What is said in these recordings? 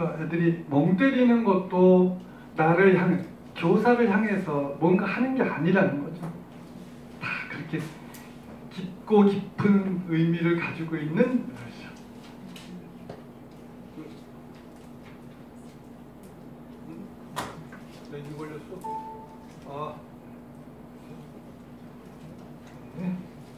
그러니까 애들이 멍 때리는 것도 나를 향해, 교사를 향해서 뭔가 하는 게 아니라는 거죠. 다 그렇게 깊고 깊은 의미를 가지고 있는 것이죠. 나 이거 걸렸어? 네.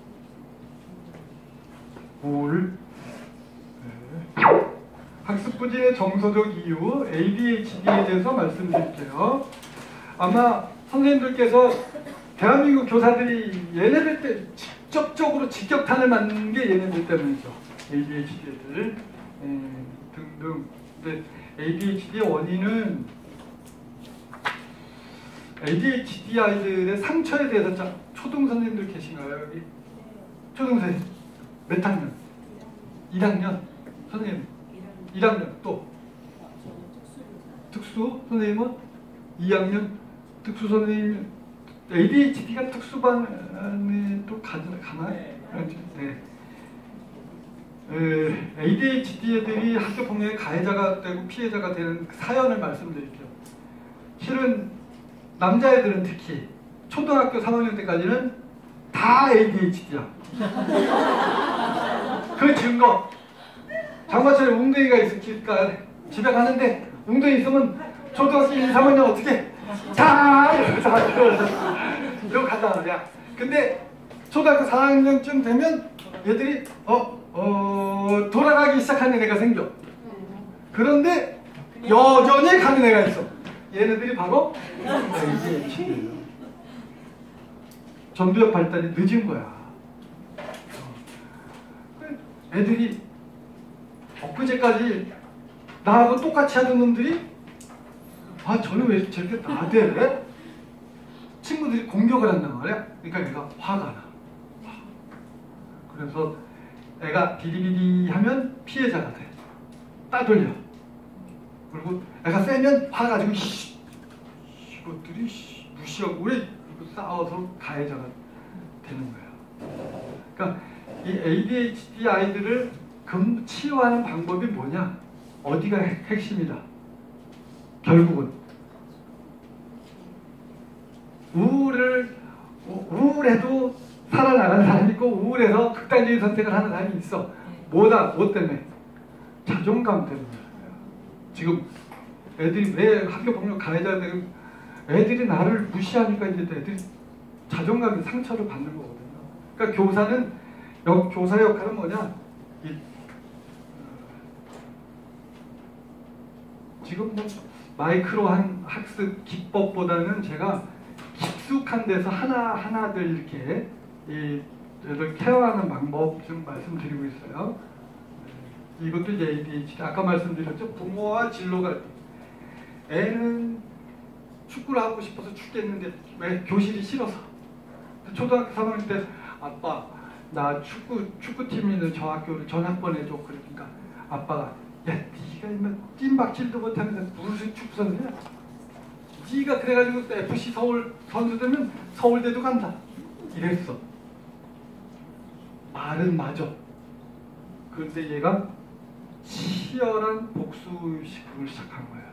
학습 부진의 정서적 이유, ADHD에 대해서 말씀드릴게요. 아마 선생님들께서 대한민국 교사들이 얘네들 때 직접적으로 직격탄을 맞는 게 얘네들 때문이죠. ADHD 애들 등등. 근데 ADHD의 원인은 ADHD 아이들의 상처에 대해서 초등 선생님들 계신가요? 여기? 초등 선생님 몇 학년? 1학년? 선생님 1학년 또? 특수 선생님은 2학년? 특수 선생님 ADHD가 특수반에 또 가나요? 네. ADHD 애들이 학교 폭력의 가해자가 되고 피해자가 되는 사연을 말씀드릴게요. 실은 남자애들은 특히 초등학교 3학년 때까지는 다 ADHD야. 그 증거. 장마철에 웅덩이가 있으니까 집에 가는데 웅덩이 있으면 초등학교 1, 3학년 어떻게? 자! 이러고 간단 말이야. 근데 초등학교 4학년쯤 되면 얘들이 돌아가기 시작하는 애가 생겨. 그런데 여전히 가는 애가 있어. 얘네들이 바로 ADHD예요. 전두엽 발달이 늦은 거야. 애들이 엊그제까지 나하고 똑같이 하던 놈들이 저는 왜 저렇게 나대? 친구들이 공격을 한단 말이야. 그러니까 얘가 화가 나. 그래서 애가 비리비리 하면 피해자가 돼. 따돌려. 그리고 애가 세면 화가지고 이것들이 무시하고 왜 이거 싸워서 가해자가 되는 거야. 그러니까 이 ADHD 아이들을 치유하는 방법이 뭐냐? 어디가 핵심이다. 결국은 우울해도 살아나가는 사람이 있고 우울해서 극단적인 선택을 하는 사람이 있어. 뭐 때문에? 자존감 때문에. 지금 애들이 왜 학교폭력 가해자가 되고 애들이 나를 무시하니까 이제 애들이 자존감의 상처를 받는 거거든요. 그러니까 교사 역할은 뭐냐? 지금 뭐 마이크로 한 학습 기법보다는 제가 깊숙한 데서 하나들 이렇게 애들 케어하는 방법 좀 말씀드리고 있어요. 이것도 이제 ADHD. 아까 말씀드렸죠. 부모와 진로가 애는 축구를 하고 싶어서 죽겠는데 왜 교실이 싫어서. 초등학교 3학년 때 아빠 나 축구팀 있는 저 학교를 전학보내줘. 그러니까 아빠가 야 네가 이만 찐박질도 못하는데 무슨 축구 선수냐. 네가 그래가지고 FC 서울 선수 되면 서울대도 간다. 이랬어. 말은 맞아. 그런데 얘가 치열한 복수식을 시작한 거예요.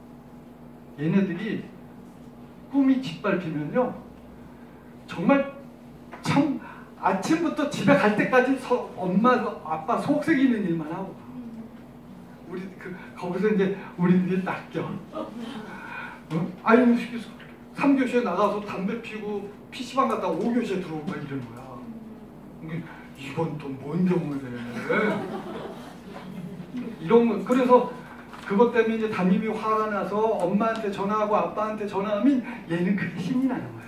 얘네들이 꿈이 짓밟히면요 정말 참 아침부터 집에 갈 때까지 엄마 아빠 속썩이는 일만 하고 우리 거기서 이제 우리들이 낚여. 아니 3교시에 나가서 담배 피고 PC방 갔다가 5교시에 들어오고 막 이러는 거야. 이건 또 뭔 경우래. 이런 거. 그래서 그것 때문에 이제 담임이 화가 나서 엄마한테 전화하고 아빠한테 전화하면 얘는 그게 신이 나는 거야.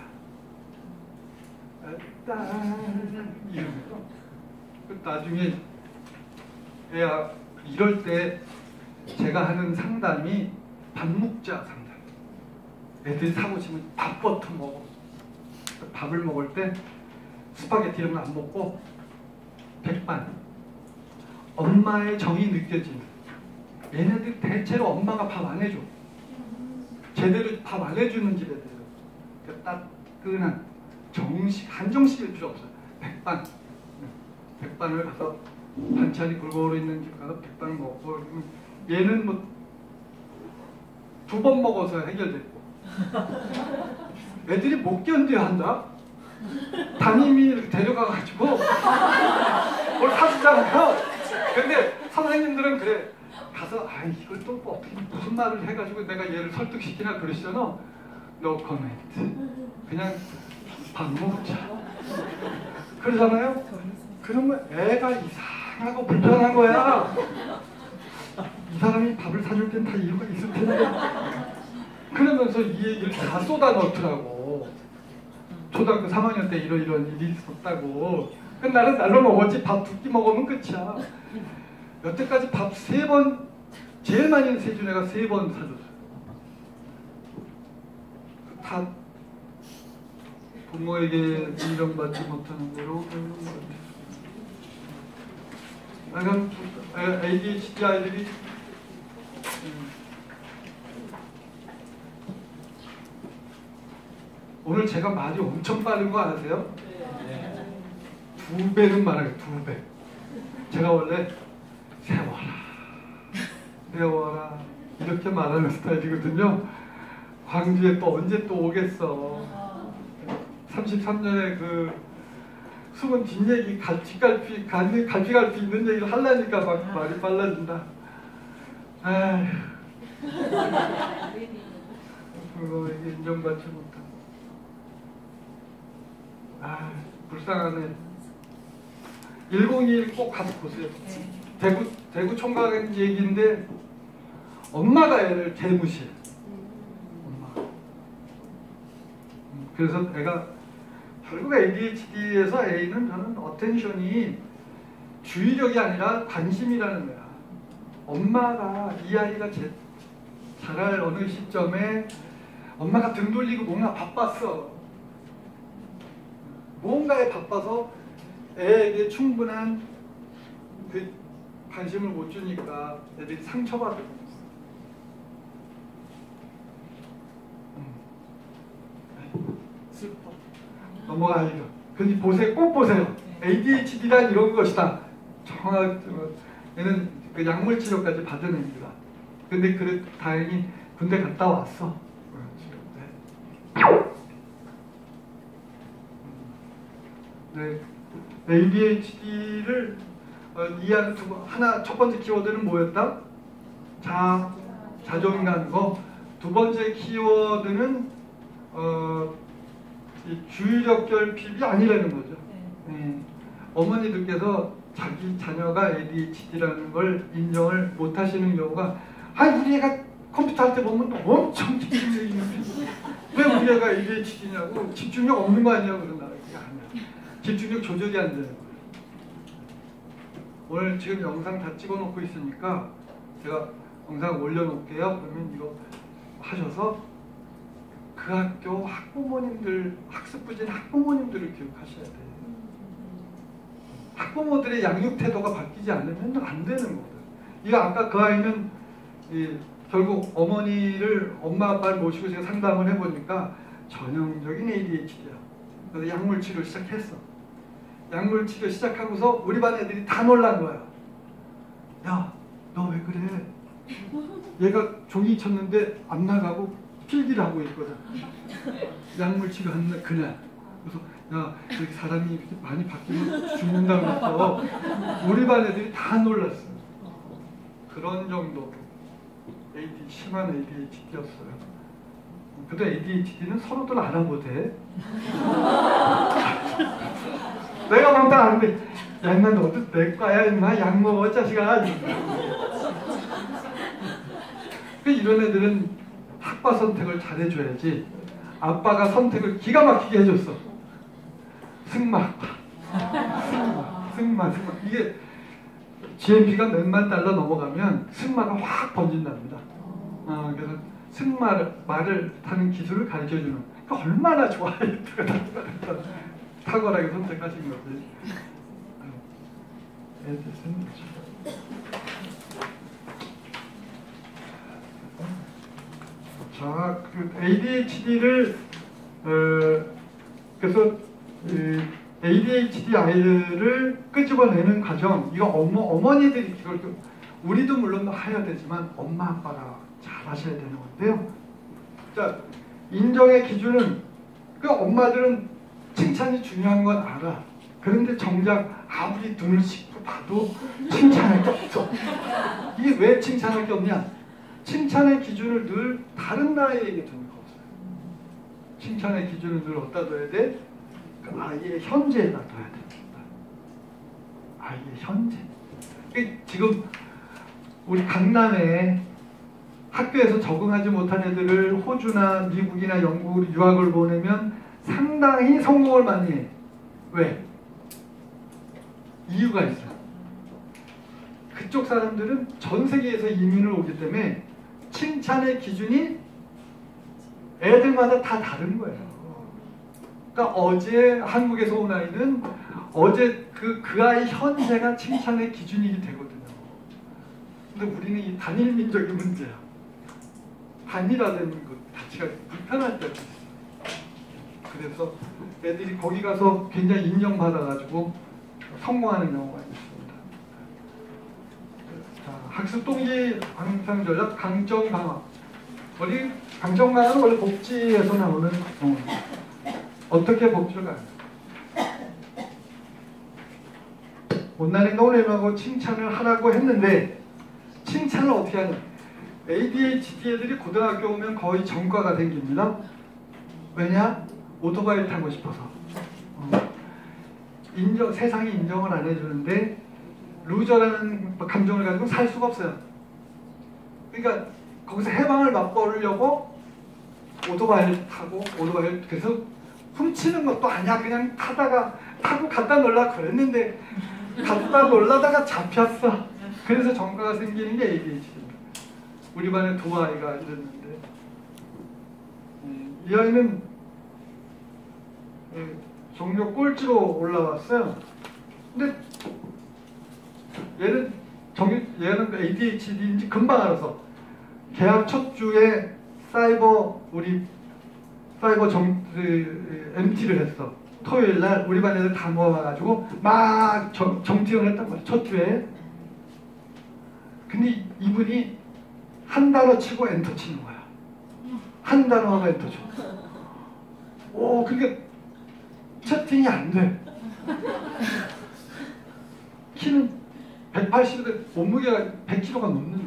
이러면서 나중에 애야 이럴 때 제가 하는 상담이 밥묵자 상담. 애들이 사고 싶으면 밥부터 먹어. 밥을 먹을 때 스파게티 이런 거 안 먹고 백반. 엄마의 정이 느껴지는. 얘네들 대체로 엄마가 밥 안 해줘. 제대로 밥 안 해주는 집애들. 그러니까 따끈한 정식, 한정식일 필요 없어요. 백반. 백반을 가서 반찬이 골고루 있는 집 가서 백반을 먹고 얘는 뭐 2번 먹어서 해결됐고 애들이 못 견뎌 한다. 담임이 데려가가지고 뭘 사주잖아요. 근데 선생님들은 그래 가서 아 이걸 또 뭐 어떻게 무슨 말을 해가지고 내가 얘를 설득시키나 그러시잖아. No comment. 그냥 밥 먹자. 그러잖아요. 그러면 애가 이상하고 불편한 거야. 이 사람이 밥을 사줄 땐 다 이유가 있을 텐데. 그러면서 이 얘기를 다 쏟아 넣더라고. 초등학교 3학년 때 이런 일이 있었다고. 나는 날로 먹었지 밥 2끼 먹으면 끝이야. 여태까지 밥 3번, 제일 많이 세준 애가 3번 사줬어요. 다 부모에게 인정받지 못하는 거로 그럼 ADHD 아이들이 오늘 제가 말이 엄청 빠른 거 아세요? 2배는 말해요. 2배. 제가 원래 세워라 이렇게 말하는 스타일이거든요. 광주에 또 언제 또 오겠어. 33년에 그 숨은 뒷얘기 갈피갈피 있는 얘기를 하려니까 막 말이 빨라진다. 아휴 그거 이게 인정받지 못하고 아 불쌍하네. 102일 꼭 가서 보세요. 대구 총각 얘기인데 엄마가 애를 개무시해. 엄마. 그래서 애가 결국 ADHD에서 A는 저는 어텐션이 주의력이 아니라 관심이라는 거야. 엄마가 이 아이가 자랄 어느 시점에 엄마가 등 돌리고 뭔가 바빴어. 뭔가에 바빠서 애에게 충분한 그 관심을 못 주니까 애들이 상처받을 슬퍼. 넘어가야죠. 근데 보세요, 꼭 보세요. ADHD란 이런 것이다. 정확 얘는 그 약물 치료까지 받은 애입니다. 근데 그래 다행히 군대 갔다 왔어. 네, ADHD를 이해하는 첫 번째 키워드는 뭐였다? 자존감 거. 두 번째 키워드는 이 주의력 결핍이 아니라는 거죠. 어머니들께서 자기 자녀가 ADHD라는 걸 인정을 못 하시는 경우가 우리 애가 컴퓨터 할 때 보면 엄청 집중력이 있는데 왜 우리 애가 ADHD냐고 집중력 없는 거 아니냐고 그런다. 그게 아니야. 집중력 조절이 안 되는 거예요. 오늘 지금 영상 다 찍어놓고 있으니까 제가 영상 올려놓을게요. 그러면 이거 하셔서 그 학교 학부모님들, 학습부진 학부모님들을 기억하셔야 돼요. 학부모들의 양육 태도가 바뀌지 않으면 안 되는 거거든요. 이거 아까 그 아이는 결국 어머니를 엄마 아빠를 모시고 제가 상담을 해보니까 전형적인 ADHD야. 그래서 약물 치료 시작했어. 약물 치료 시작하고서 우리 반 애들이 다 놀란 거야. 야, 너 왜 그래? 얘가 종이 쳤는데 안 나가고 필기를 하고 있거든. 약물 치료하는 그날. 그래서 야, 이렇게 사람이 이렇게 많이 바뀌면 죽는다고 해서 우리 반 애들이 다 놀랐어. 그런 정도로 심한 ADHD였어요. 그래도 ADHD는 서로들 알아보대. 내가 막다 아는데 야 인마 너도 내과야 인마 약 먹어 자식아. 이런 애들은 학과 선택을 잘해줘야지. 아빠가 선택을 기가 막히게 해줬어. 승마학과. 승마. 이게 GNP가 몇만 달러 넘어가면 승마가 확 번진답니다. 그래서 승마를 타는 기술을 가르쳐주는. 그러니까 얼마나 좋아해. 탁월하게 선택하신 거지. 자, 그 ADHD를 그래서 ADHD 아이들을 끄집어내는 과정, 이거 어머니들이 이걸 우리도 물론 해야 되지만 엄마 아빠가 잘 하셔야 되는 건데요. 자, 인정의 기준은 그 엄마들은 칭찬이 중요한 건 알아. 그런데 정작 아무리 눈을 씻고 봐도 칭찬할 게 없어. 이게 왜 칭찬할 게 없냐? 칭찬의 기준을 늘 다른 아이에게 두는 거 없어요. 칭찬의 기준을 늘 어디다 둬야 돼? 그 아이의 현재에다 둬야 됩니다. 아이의 현재. 지금 우리 강남에 학교에서 적응하지 못한 애들을 호주나 미국이나 영국으로 유학을 보내면 상당히 성공을 많이 해. 왜? 이유가 있어요. 그쪽 사람들은 전 세계에서 이민을 오기 때문에 칭찬의 기준이 애들마다 다 다른 거예요. 그러니까 어제 한국에서 온 아이는 어제 그 아이 현재가 칭찬의 기준이 되거든요. 근데 우리는 이 단일 민족의 문제야. 단일화되는 것 자체가 불편할 때가 있어요. 그래서 애들이 거기 가서 굉장히 인정받아가지고 성공하는 경우가 있습니다. 자, 학습 동기 향상 전략 강점 강화. 우리 강점 강화는 원래 복지에서 나오는 어떻게 복지를 가요? 못난이 노래하고 칭찬을 하라고 했는데 칭찬을 어떻게 하냐? ADHD 애들이 고등학교 오면 거의 전과가 생깁니다. 왜냐? 오토바이를 타고 싶어서. 세상이 인정을 안 해주는데 루저라는 감정을 가지고 살 수가 없어요. 그러니까 거기서 해방을 맛보려고 오토바이를 타고 오토바이를 계속 훔치는 것도 아니야. 그냥 타고 갖다 놀라고 그랬는데 갖다 놀라다가 잡혔어. 그래서 전과가 생기는 게 ADHD입니다. 우리 반에 두 아이가 이랬는데 이 아이는 종교 꼴찌로 올라왔어요. 근데 얘는 ADHD인지 금방 알아서 개학 첫 주에 MT를 했어. 토요일 날 우리 반 애들 다 모아가지고 막 정지연을 했단 말이야. 첫 주에. 근데 이분이 한 단어 치고 엔터 치는 거야. 한 단어 하고 엔터 쳐. 오, 그게 채팅이 안 돼. 키는 180인데 몸무게가 100kg가 넘는데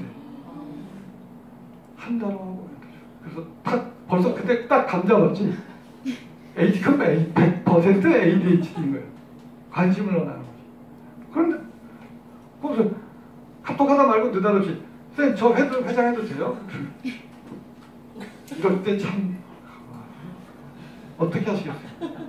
한 단어 하고 엔터 쳐. 그래서 벌써 그때 딱 감잡았지. 100% ADHD인 거예요. 관심을 원하는 거죠. 그런데 거기서 카톡하다 말고 느닷없이 쌤, 저 회장해도 돼요? 이럴 때 참 어떻게 하시겠어요?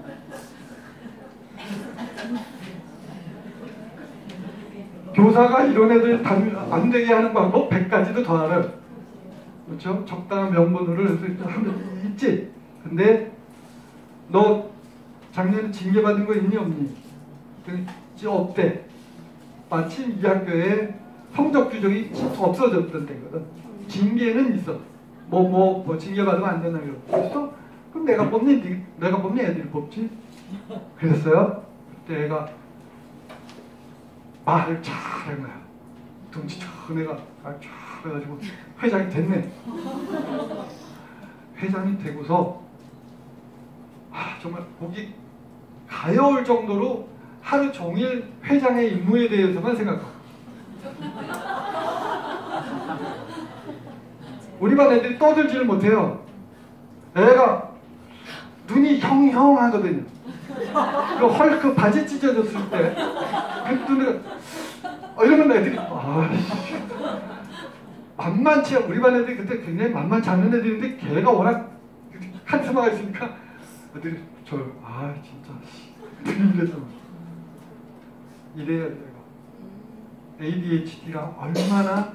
교사가 이런 애들 안 되게 하는 방법 100가지도 더 알아요. 그렇죠? 적당한 명분으로 하면 있지. 근데 너 작년에 징계받은 거 있니 없니? 없대. 마침 이 학교에 성적 규정이 없어졌던 때거든. 징계는 있어. 뭐 징계받으면 안 된다 그랬어. 그럼 내가 뽑니? 내가 뽑니? 애들이 뽑지? 그랬어요. 그때 애가 말을 잘한 거야. 덩치 큰 애가 말 잘 해가지고 회장이 됐네. 회장이 되고서 정말 목이 가여울 정도로 하루 종일 회장의 임무에 대해서만 생각하고. 우리 반 애들이 떠들지를 못해요. 애가 눈이 형형하거든요. 그 헐크 바지 찢어졌을 때 그 눈에 이러면 애들이 만만치 않아. 우리 반 애들이 그때 굉장히 만만치 않은 애들인데 걔가 워낙 카리스마가 있으니까 애들이 진짜 이래서 이래야 돼요. ADHD가 얼마나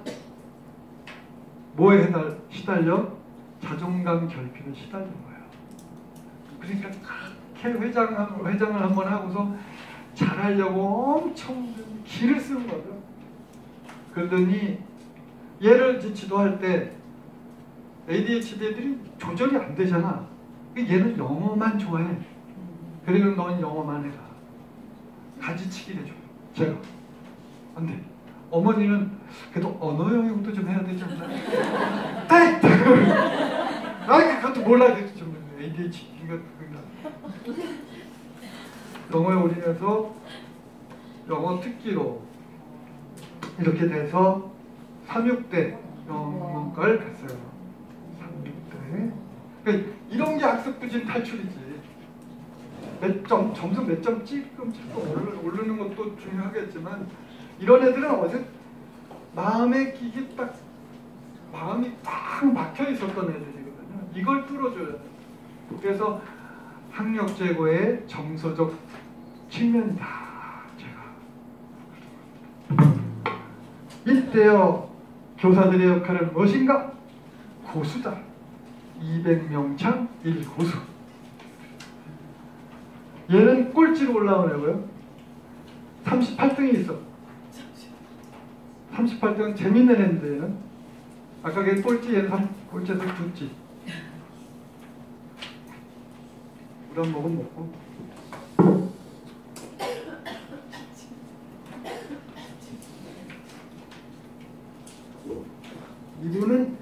뭐에 시달려? 자존감 결핍에 시달린 거예요. 그러니까 그렇게 회장을 한번 하고서 잘하려고 엄청 기를 쓰는 거죠. 그러더니 얘를 지도할 때 ADHD 애들이 조절이 안 되잖아. 얘는 영어만 좋아해. 그래, 그럼 넌 영어만 해라. 가지치기를 해줘. 제가 안 돼. 어머니는 그래도 언어 영역도 좀 해야 되지 않나? 아, 그것도 몰라야 되지. 좀 ADHD인가 그런가. 영어에 올인해서 영어 특기로 이렇게 돼서 3,6대 영문과를 갔어요. 3,6대. 그러니까 이런 게 학습부진 탈출이지. 점수 몇 점 찔끔 오르는 것도 중요하겠지만 이런 애들은 어제 마음에 끼기 딱 마음이 딱 막혀 있었던 애들이거든요. 이걸 뚫어줘야 돼. 그래서 학력 제고의 정서적 측면이다. 제가 이때여 교사들의 역할은 무엇인가? 고수다. 200명창 1고수. 얘는 꼴찌로 올라오려고요. 38등이 있어. 38등은 재밌는 애인데 얘는. 아까 걔 꼴찌, 얘는 꼴찌에서 두찌. 물 한 모금 먹고. 이분은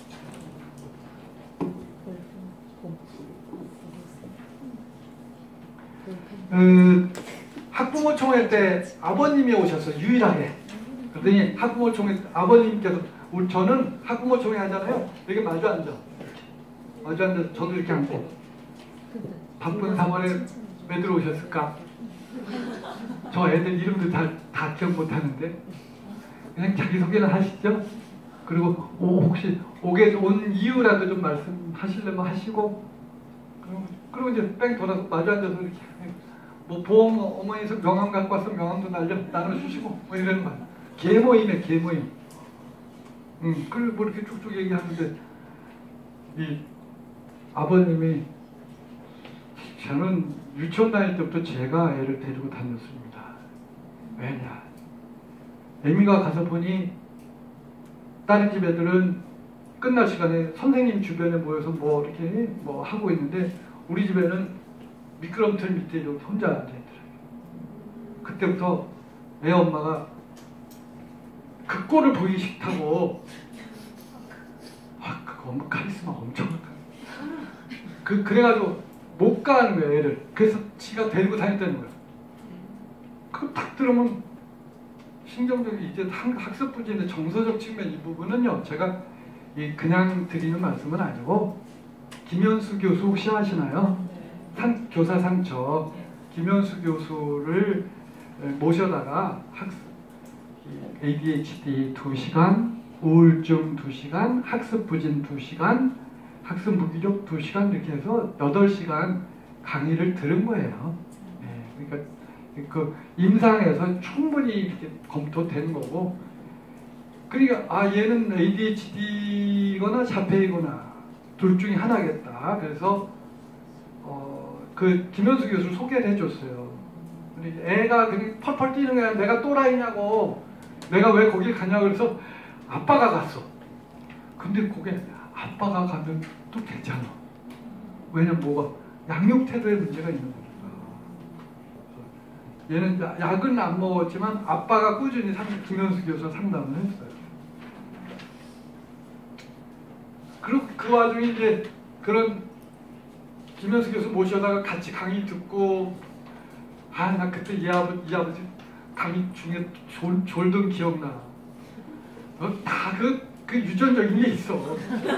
학부모 총회 때 아버님이 오셨어요. 유일하게. 그랬더니 학부모 총회 아버님께서 저는 학부모 총회 하잖아요. 이렇게 마주 앉아. 마주 앉아 저도 이렇게 앉고. 바쁜 3월에 왜 들어오셨을까? 저 애들 이름도 다 기억 못하는데 그냥 자기소개는 하시죠. 그리고 혹시 오게 온 이유라도 좀 말씀하시려면 하시고 그리고 이제 뺑 돌아서 마주 앉아서 이렇게 뭐 보험 어머니에서 명함 갖고 와서 명함도 나눠주시고 뭐 이러는 거야. 개모임에 개모임. 그리고 뭐 이렇게 쭉쭉 얘기하는데 이 아버님이 저는 유치원 다닐 때부터 제가 애를 데리고 다녔습니다. 왜냐? 애미가 가서 보니 다른 집 애들은 끝날 시간에 선생님 주변에 모여서 뭐 이렇게 뭐 하고 있는데 우리 집에는 미끄럼틀 밑에 이렇게 혼자 앉아있더라고요. 그때부터 애 엄마가 그 꼴을 보기 싫다고 그 엄마 카리스마 엄청 그래가지고 못 가는 거야 애를. 그래서 지가 데리고 다녔다는 거야. 그거 딱 들으면 신경적인 이제 학습부진의 정서적 측면 이 부분은요. 제가 그냥 드리는 말씀은 아니고 김현수 교수 혹시 아시나요? 교사 상처 김현수 교수를 모셔다가 ADHD 2시간, 우울증 2시간, 학습부진 2시간, 학습 무기력 2시간 이렇게 해서 8시간 강의를 들은 거예요. 그러니까 그 임상에서 충분히 이렇게 검토된 거고, 그러니까 얘는 ADHD거나 자폐이거나 둘 중에 하나겠다. 그래서 그 김현수 교수를 소개를 해줬어요. 애가 그냥 펄펄 뛰는 거야. 내가 또라이냐고. 내가 왜 거길 가냐고. 그래서 아빠가 갔어. 근데 그게 아빠가 가면 또 괜찮아. 왜냐면 뭐가 양육 태도에 문제가 있는 거니까. 얘는 약은 안 먹었지만 아빠가 꾸준히 김현수 교수와 상담을 했어요. 그리고 그 와중에 이제 그런 김현수 교수 모셔다가 같이 강의 듣고, 나 그때 이 아버지 강의 중에 졸던 기억나. 다 그 유전적인 게 있어.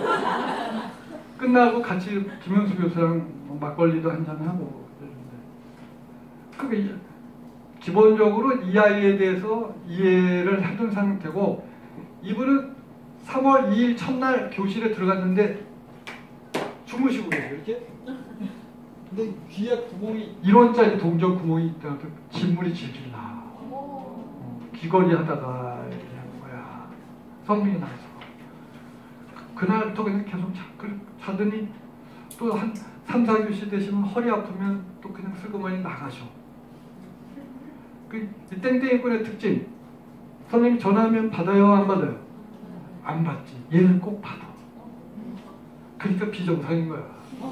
끝나고 같이 김현수 교수랑 막걸리도 한잔하고 그러는데, 기본적으로 이 아이에 대해서 이해를 해둔 상태고, 이분은 3월 2일 첫날 교실에 들어갔는데 주무시고 계세요. 이렇게. 근데 귀에 구멍이 1원짜리 동전 구멍이 있다가 진물이 질질 나. 귀걸이 하다가 이렇게 한 거야. 성민이 나서. 그날부터 그냥 계속 자더니 또 한 3, 4교시 되시면 허리 아프면 또 그냥 슬그머니 나가셔. 이 땡땡이꾼의 특징. 선생님이 전화하면 받아요, 안 받아요? 안 받지. 얘는 꼭 받아. 그러니까 비정상인 거야.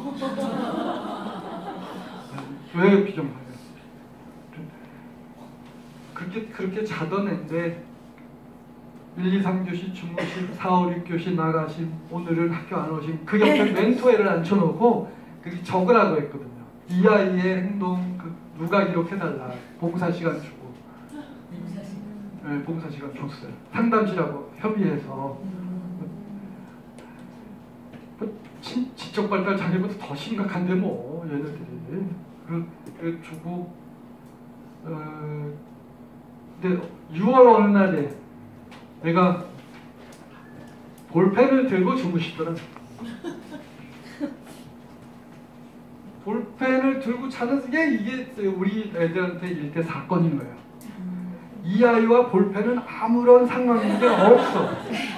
왜 비정상이야? 그렇게 자던 애인데 1, 2, 3교시 주무심, 4, 5, 6교시 나가심, 오늘은 학교 안 오심. 그 옆에 멘토애를 앉혀놓고 그게 적으라고 했거든요. 이 아이의 행동 누가 기록해달라. 봉사시간 주고. 네, 봉사시간 줬어요. 상담실하고 협의해서. 지적 발달 장애보다 더 심각한데 뭐 얘네들이. 그 주고 근데 6월 어느 날에 내가 볼펜을 들고 주무시더라. 볼펜을 들고 자는 게 이게 우리 애들한테 일대 사건인 거예요. 이 아이와 볼펜은 아무런 상관관계가 없어.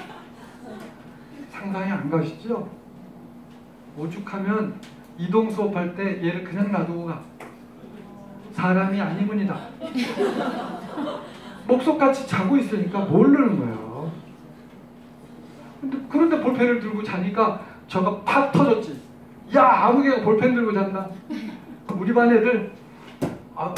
상상이 안 가시죠? 오죽하면 이동 수업할 때 얘를 그냥 놔두고 가. 사람이 아니문이다. 목석같이 자고 있으니까 모르는 거예요. 그런데 볼펜을 들고 자니까 저가 팍 터졌지. 야, 아무개가 볼펜 들고 잔다. 우리 반 애들 아파.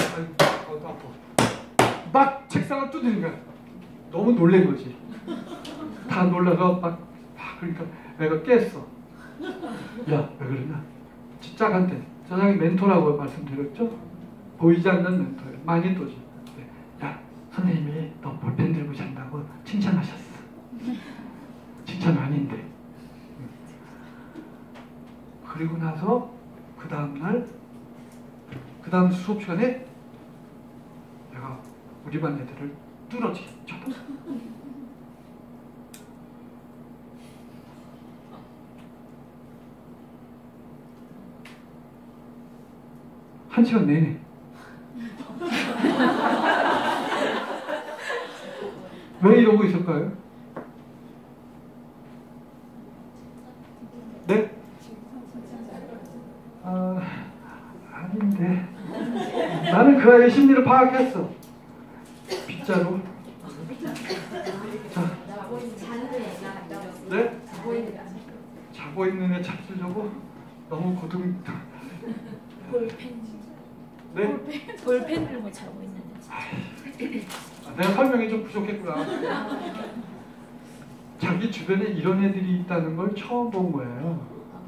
막 책상을 두드리는 거야. 너무 놀란 거지. 다 놀라서 막 그러니까 내가 깼어. 야, 왜 그러냐? 짝한테 저장이 멘토라고 말씀드렸죠? 보이지 않는 멘토예요. 많이 또지. 야, 선생님이 너 볼펜 들고 잔다고 칭찬하셨어. 칭찬 아닌데. 그리고 나서 그 다음날 그 다음 수업 시간에 내가 우리 반 애들을 뚫어지게 쳤다. 한 시간 내내. 왜 이러고 있을까요? 네? 아닌데. 나는 그 아이의 심리를 파악했어. 빗자루. 자. 네? 자고 있는 애 찾으려고 너무 고등. 볼펜. 네? 볼펜 들고 자고 있는데. 내가 설명이 좀 부족했구나. 자기 주변에 이런 애들이 있다는 걸 처음 본 거예요.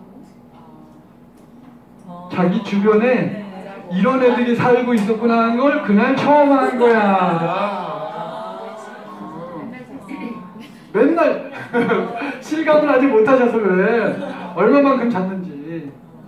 자기 주변에 이런 애들이 살고 있었구나 하는 걸 그날 처음 한 거야. 맨날 실감을 아직 못하셔서 그래. 얼마만큼 잤는지.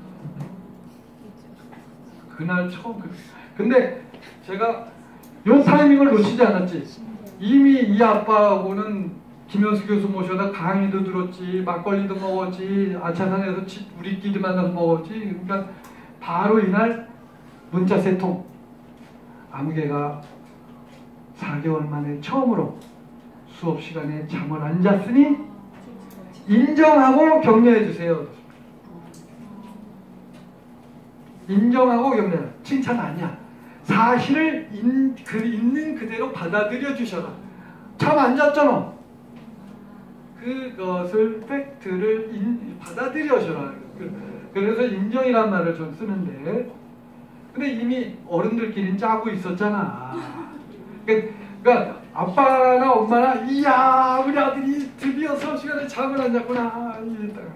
그날 처음. 근데 제가 요 타이밍을 놓치지 않았지. 이미 이 아빠하고는 김현수 교수 모셔다 강의도 들었지, 막걸리도 먹었지, 아차산에서 우리끼리 만나서 먹었지. 그러니까 바로 이날 문자 3통. 아무개가 4개월 만에 처음으로 수업 시간에 잠을 안 잤으니 인정하고 격려해 주세요. 인정하고 격려. 칭찬 아니야. 사실을 있는 그대로 받아들여 주셔라. 잠 안 잤잖아. 그것을 팩트를 받아들여줘라. 그래서 인정이란 말을 좀 쓰는데, 근데 이미 어른들끼리는 짜고 있었잖아. 그러니까 아빠나 엄마나 이야 우리 아들이 드디어 수업 시간에 잠을 안 잤구나 이랬다가.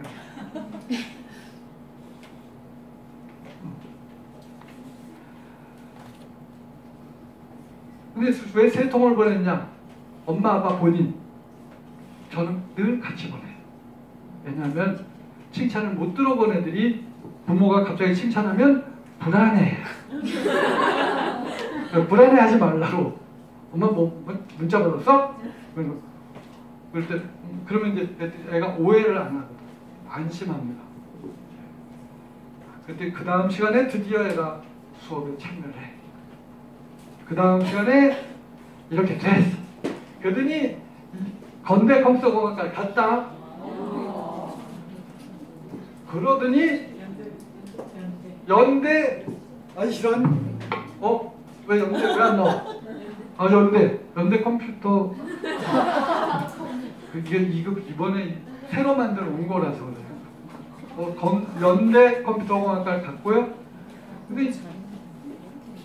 근데 왜 3통을 보냈냐? 엄마 아빠 본인 저는 늘 같이 보내요. 왜냐하면 칭찬을 못 들어본 애들이 부모가 갑자기 칭찬하면 불안해. 불안해하지 말라고. 엄마 뭐 문자 받았어? 그럴 때 그러면 이제 애가 오해를 안 하거든. 안심합니다. 그때 그 다음 시간에 드디어 애가 수업에 참여를 해. 그 다음 시간에 이렇게 됐어. 그러더니 건대 컴퓨터공학과를 갔다. 그러더니 연대 이런 왜 연대 왜 안 나와? 연대 컴퓨터 이거 이번에 새로 만들어 온 거라서 그래요. 연대 컴퓨터공학과를 갔고요. 근데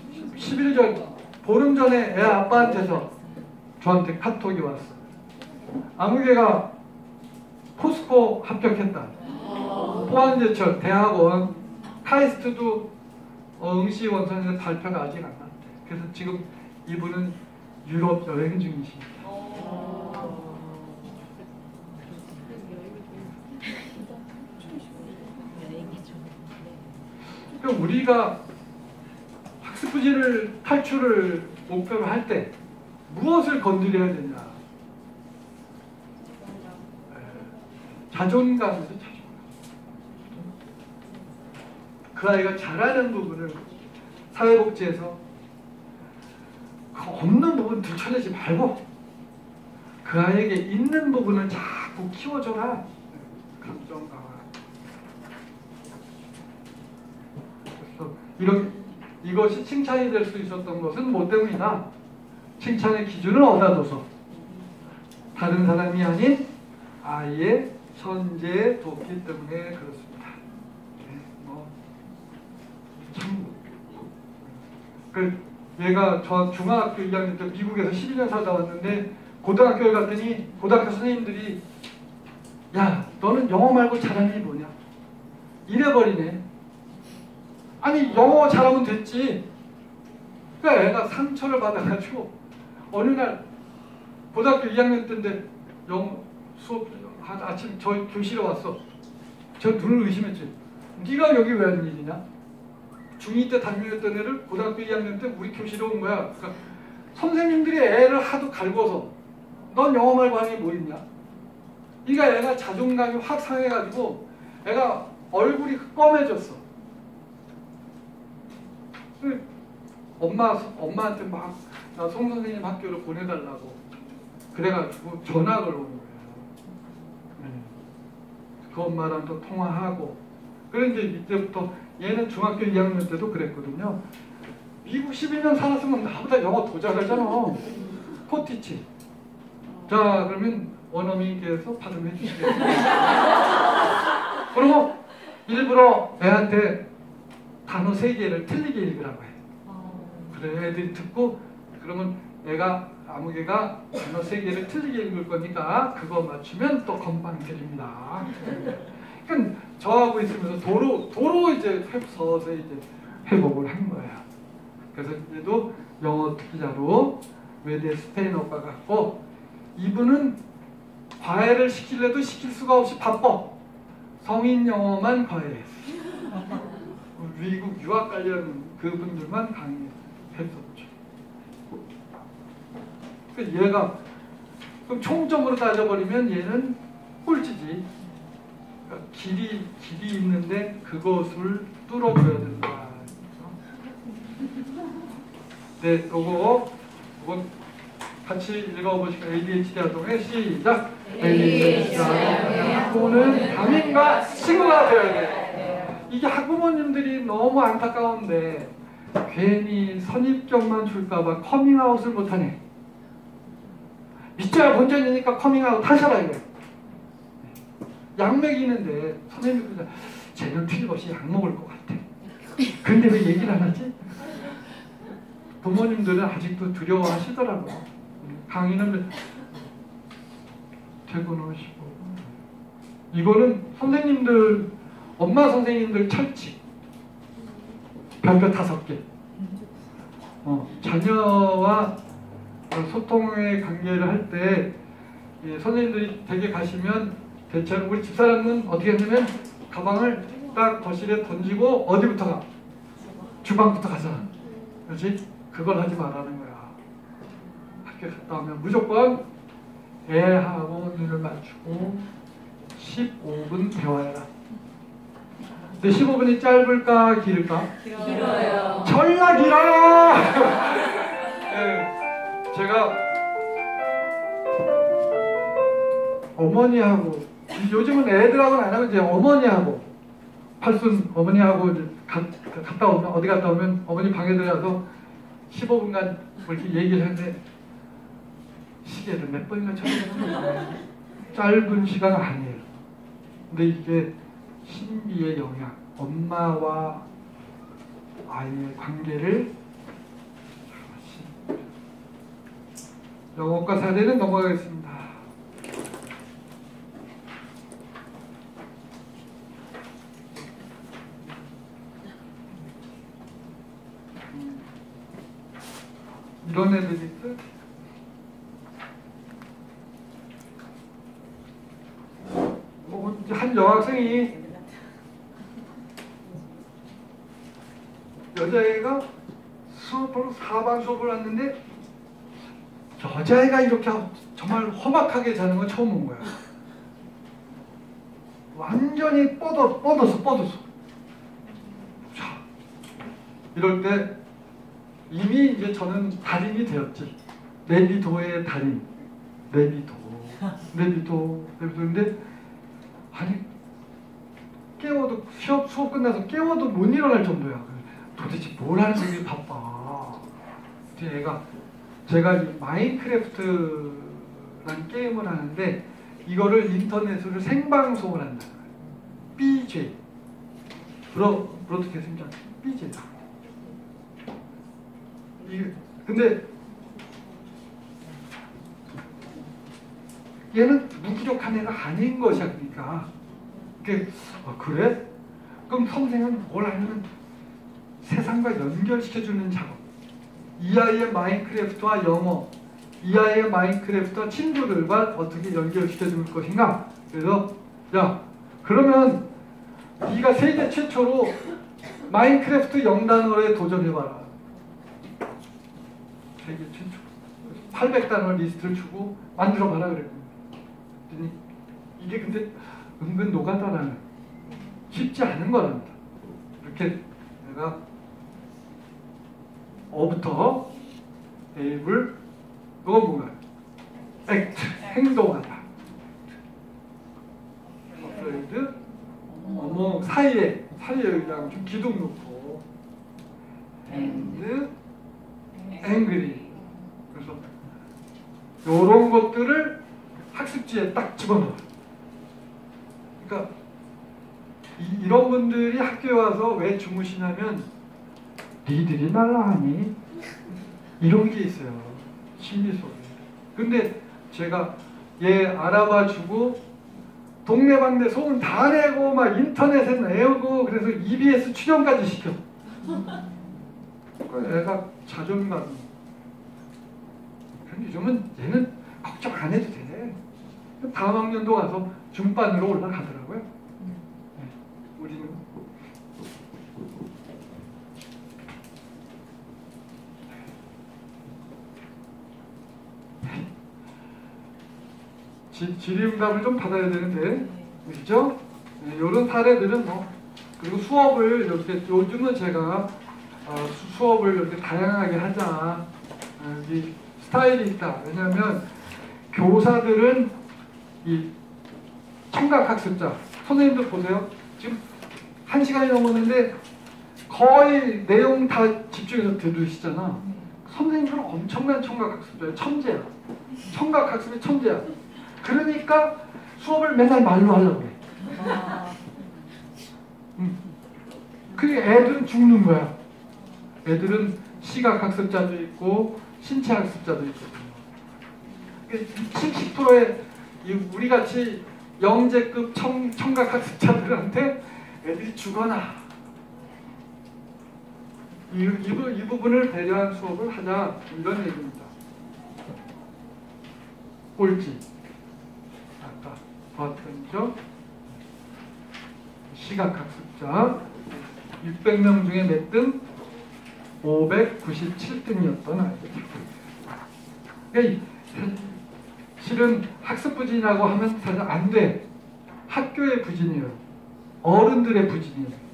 10일 전 보름 전에 애 아빠한테서 저한테 카톡이 왔어. 아무개가 포스코 합격했다. 포항제철, 대학원, 카이스트도 응시 원서에서 발표가 아직 안 났대. 그래서 지금 이분은 유럽 여행 중이십니다. 그럼 우리가 학습 부진을 탈출을 목표로 할 때 무엇을 건드려야 되냐? 자존감이죠, 자존감. 그 아이가 잘하는 부분을 사회복지에서 그 없는 부분 들춰내지 말고 그 아이에게 있는 부분을 자꾸 키워줘라. 감정 강화. 그래서 이것이 칭찬이 될 수 있었던 것은 뭐 때문이나 칭찬의 기준을 얻어둬서 다른 사람이 아닌 아이의 천재에 뒀기 때문에 그렇습니다. 얘가 저 중학교 2학년 때 미국에서 12년 살다 왔는데 고등학교에 갔더니 고등학교 선생님들이 야 너는 영어 말고 잘하는 게 뭐냐 이래버리네. 아니 영어 잘하면 됐지. 그러니까 애가 상처를 받아가지고 어느 날 고등학교 2학년 때인데 영어 수업 아침 저희 교실에 왔어. 저 눈을 의심했지. 네가 여기 왜 하는 일이냐? 중2 때 담임했던 애를 고등학교 2학년 때 우리 교실에 온 거야. 그러니까 선생님들이 애를 하도 갈궈서 넌 영어 말고 하는 게 뭐 있냐? 그러니까 애가 자존감이 확 상해가지고 애가 얼굴이 검해졌어. 엄마한테 막 나 송 선생님 학교로 보내달라고 그래가지고 전학을 온 거예요. 그 엄마랑 또 통화하고. 그런데 이때부터 얘는 중학교 2학년 때도 그랬거든요. 미국 11년 살았으면 나보다 영어 더 잘하잖아. 포티치. 자 그러면 원어민께서 발음해 주시겠어요? 그리고 일부러 애한테 단어 3개를 틀리게 읽으라고 해. 그래 애들이 듣고 그러면 애가 아무개가 단어 3개를 틀리게 읽을 거니까 그거 맞추면 또 건빵 드립니다. 그러니까 저하고 있으면서 도로 이제 서서히 이제 회복을 한 거야. 그래서 얘도 영어 특기자로 외대 스페인어과 갔고 이분은 과외를 시키려도 시킬 수가 없이 바빠. 성인 영어만 과외했어. 미국 유학 관련 그분들만 강의했었죠. 그러니까 얘가 그럼 총점으로 따져버리면 얘는 꼴찌지. 그러니까 길이 있는데 그것을 뚫어줘야 된다. 네, 요거 같이 읽어보시고 ADHD 아동의 시작. ADHD 학부모는 담임과 친구가 되어야 돼. 이게 학부모님들이 너무 안타까운데 괜히 선입견만 줄까봐 커밍아웃을 못하네. 믿져야 본전이니까 커밍아웃 하셔라 이거야. 약 먹이는데 선생님들 쟤는 틀림없이 약 먹을 것 같아. 근데 왜 얘기를 안 하지? 부모님들은 아직도 두려워하시더라고요. 강의는 퇴근하시고 이거는 선생님들 엄마 선생님들 철칙 별표 5개. 자녀와 소통의 관계를 할 때 선생님들이 댁에 가시면 대체로 우리 집사람은 어떻게 했냐면 가방을 딱 거실에 던지고 어디부터 가? 주방부터 가자. 그렇지? 그걸 하지 말라는 거야. 학교 갔다 오면 무조건 애하고 눈을 맞추고 15분 대화해라. 근데 15분이 짧을까 길을까? 길어요. 졸라 길어요. 네, 제가 어머니하고 요즘은 애들하고는 안 하고 이제 어머니하고 팔순 어머니하고 이제 갔다 오면 어디 갔다 오면 어머니 방에 들어가서 15분간 이렇게 얘기를 하는데 시계를 몇 번이나 쳐다보는 짧은 시간 아니에요. 근데 이게 신비의 영향, 엄마와 아이의 관계를 영어과 4대는 넘어가겠습니다. 이런 애들이 있어요. 한 여학생이 여자애가 수업을 4반 수업을 왔는데 여자애가 이렇게 정말 험악하게 자는 건 처음 본 거야. 완전히 뻗었어. 자, 이럴 때 이미 이제 저는 달인이 되었지. 내비도의 달인. 내비도인데 아니 깨워도 수업 끝나서 깨워도 못 일어날 정도야. 도대체 뭘 하는 게 바빠. 제가 이 마인크래프트라는 게임을 하는데 이거를 인터넷으로 생방송을 한다. BJ 브로드캐스팅 BJ. 근데 얘는 무기력한 애가 아닌 것이야. 그러니까 그래? 그럼 선생은 뭘 하냐면 세상과 연결시켜주는 작업. 이 아이의 마인크래프트와 영어, 이 아이의 마인크래프트와 친구들과 어떻게 연결시켜줄 것인가. 그래서 야, 그러면 네가 세계 최초로 마인크래프트 0단어에 도전해봐라. 세계 최초 800단어 리스트를 주고 만들어봐라 그랬거든요. 이게 근데 은근 노가다라는 쉽지 않은 거랍니다. 이렇게 내가 어부터 able, 이건 뭐야? act, 행동하다. afraid, 사이에 그냥 좀 기둥 놓고 and angry. 그래서 이런 것들을 학습지에 딱 집어넣어요. 그러니까 이런 분들이 학교에 와서 왜 주무시냐면 니들이 날라하니? 이런 게 있어요. 심리 속에. 근데 제가 얘 알아봐주고 동네방네 소문 다 내고 막 인터넷에 내고 그래서 EBS 출연까지 시켜. 애가 자존감. 요즘은 얘는 걱정 안 해도 돼. 다음 학년도 가서 중반으로 올라가더라고요. 네, 우리는. 질의응답을 좀 받아야 되는데, 그렇죠? 네, 이런 사례들은 뭐, 그리고 수업을 이렇게 요즘은 제가 수업을 이렇게 다양하게 하자. 이 스타일이 있다. 왜냐하면 교사들은 이 청각학습자, 선생님들 보세요. 지금 1시간이 넘었는데 거의 내용 다 집중해서 들으시잖아. 선생님들은 엄청난 청각학습자예요. 천재야. 청각학습의 천재야. 그러니까 수업을 맨날 말로 하려고 해. 그게 애들은 죽는 거야. 애들은 시각학습자도 있고 신체학습자도 있거든요. 70%의 우리같이 영재급 청각학습자들한테 애들이 죽어나. 이 부분을 배려한 수업을 하자, 이런 얘기입니다. 꼴찌. 아까 봤던 시각학습자 600명 중에 몇 등? 597등이었던 아이들. 그러니까 실은 학습 부진이라고 하면 사실 안 돼. 학교의 부진이에요. 어른들의 부진이에요.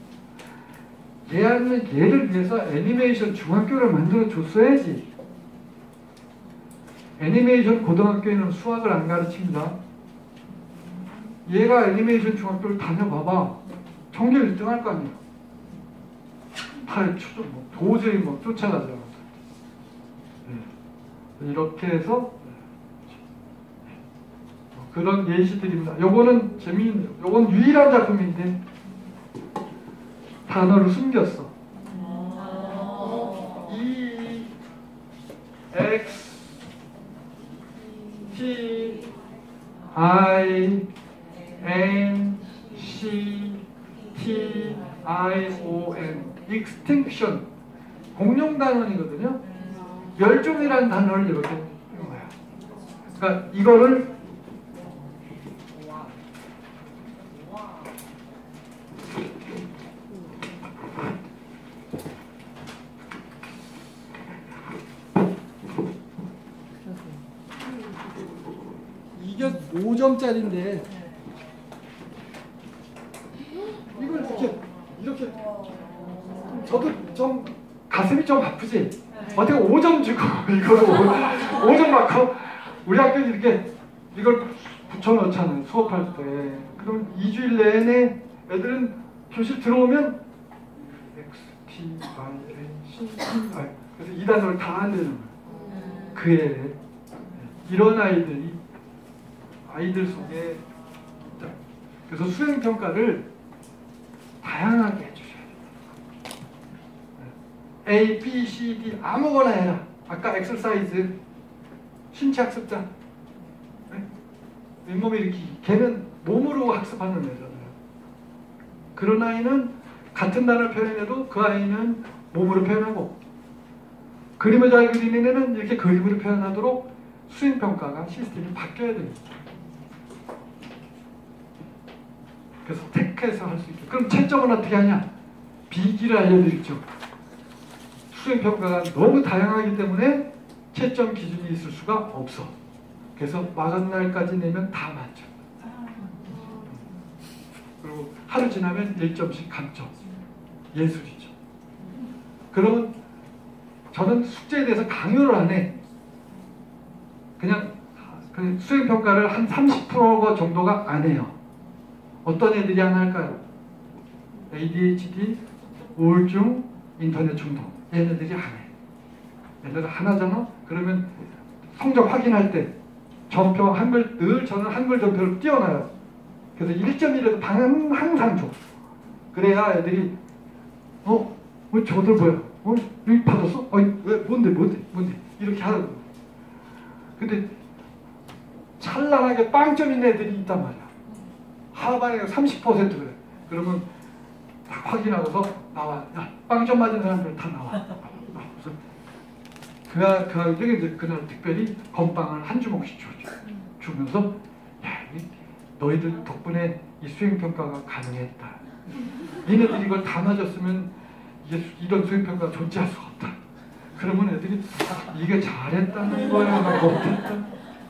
얘를 위해서 애니메이션 중학교를 만들어 줬어야지. 애니메이션 고등학교에는 수학을 안 가르칩니다. 얘가 애니메이션 중학교를 다녀봐봐. 전교 1등 할 거 아니야. 도저히 쫓아가죠. 네. 이렇게 해서 그런 예시들입니다. 요거는 재미있네요. 요건 유일한 작품인데 단어를 숨겼어. E, X, T, I, N, C, T, I, O, N. extinction. 공룡 단원이거든요. 열중이라는 단어를 이렇게 읽어요. 그러니까 이거를 이게 5점짜리인데 이걸 이렇게 저도 좀 가슴이 좀 아프지. 어떻게 5점 주고 이거를 5점 받고 우리 학교에 이렇게 이걸 붙여놓잖아요. 수업할 때. 그럼 2주일 내내 애들은 교실 들어오면 X, T, Y, C, T, Y 그래서 이 단어를 다 안 되는 거예요. 그에 이런 아이들 속에 그래서 수행평가를 다양하게 해주셔야 돼요. A, B, C, D 아무거나 해라. 아까 엑서사이즈 신체학습자 윗몸 일으키기 걔는 몸으로 학습하는 애잖아요. 그런 아이는 같은 단어를 표현해도 그 아이는 몸으로 표현하고 그림을 잘 그리는 애는 이렇게 그림으로 표현하도록 수행평가가 시스템이 바뀌어야 됩니다. 그래서 테크해서 할 수 있게. 그럼 채점은 어떻게 하냐? 비기를 알려드리죠. 수행평가가 너무 다양하기 때문에 채점 기준이 있을 수가 없어. 그래서 마감날까지 내면 다 만점. 그리고 하루 지나면 1점씩 감점. 예술이죠. 그러면 저는 숙제에 대해서 강요를 안 해. 그냥 그 수행평가를 한 30% 정도가 안 해요. 어떤 애들이 안 할까요? ADHD, 우울증, 인터넷 중독. 얘네들이 안 해. 얘네들 하나잖아? 그러면 성적 확인할 때 점표 한글 늘 저는 한글 점표를 띄워놔요. 그래서 1점이라도 항상 줘. 그래야 애들이 저들 뭐야? 여기 받았어? 왜 뭔데? 이렇게 하는 근데 찬란하게 빵점 있는 애들이 있단 말이야. 하반에 30% 그래. 그러면 딱 확인하고서 나와. 야, 빵점 맞은 사람들 다 나와. 그래서 그날 특별히 건빵을 한 주먹씩 주면서 야, 너희들 덕분에 이 수행평가가 가능했다. 니네들이 이걸 다 맞았으면 이런 수행평가가 존재할 수가 없다. 그러면 애들이 이게 잘했다는 거야, 못했다.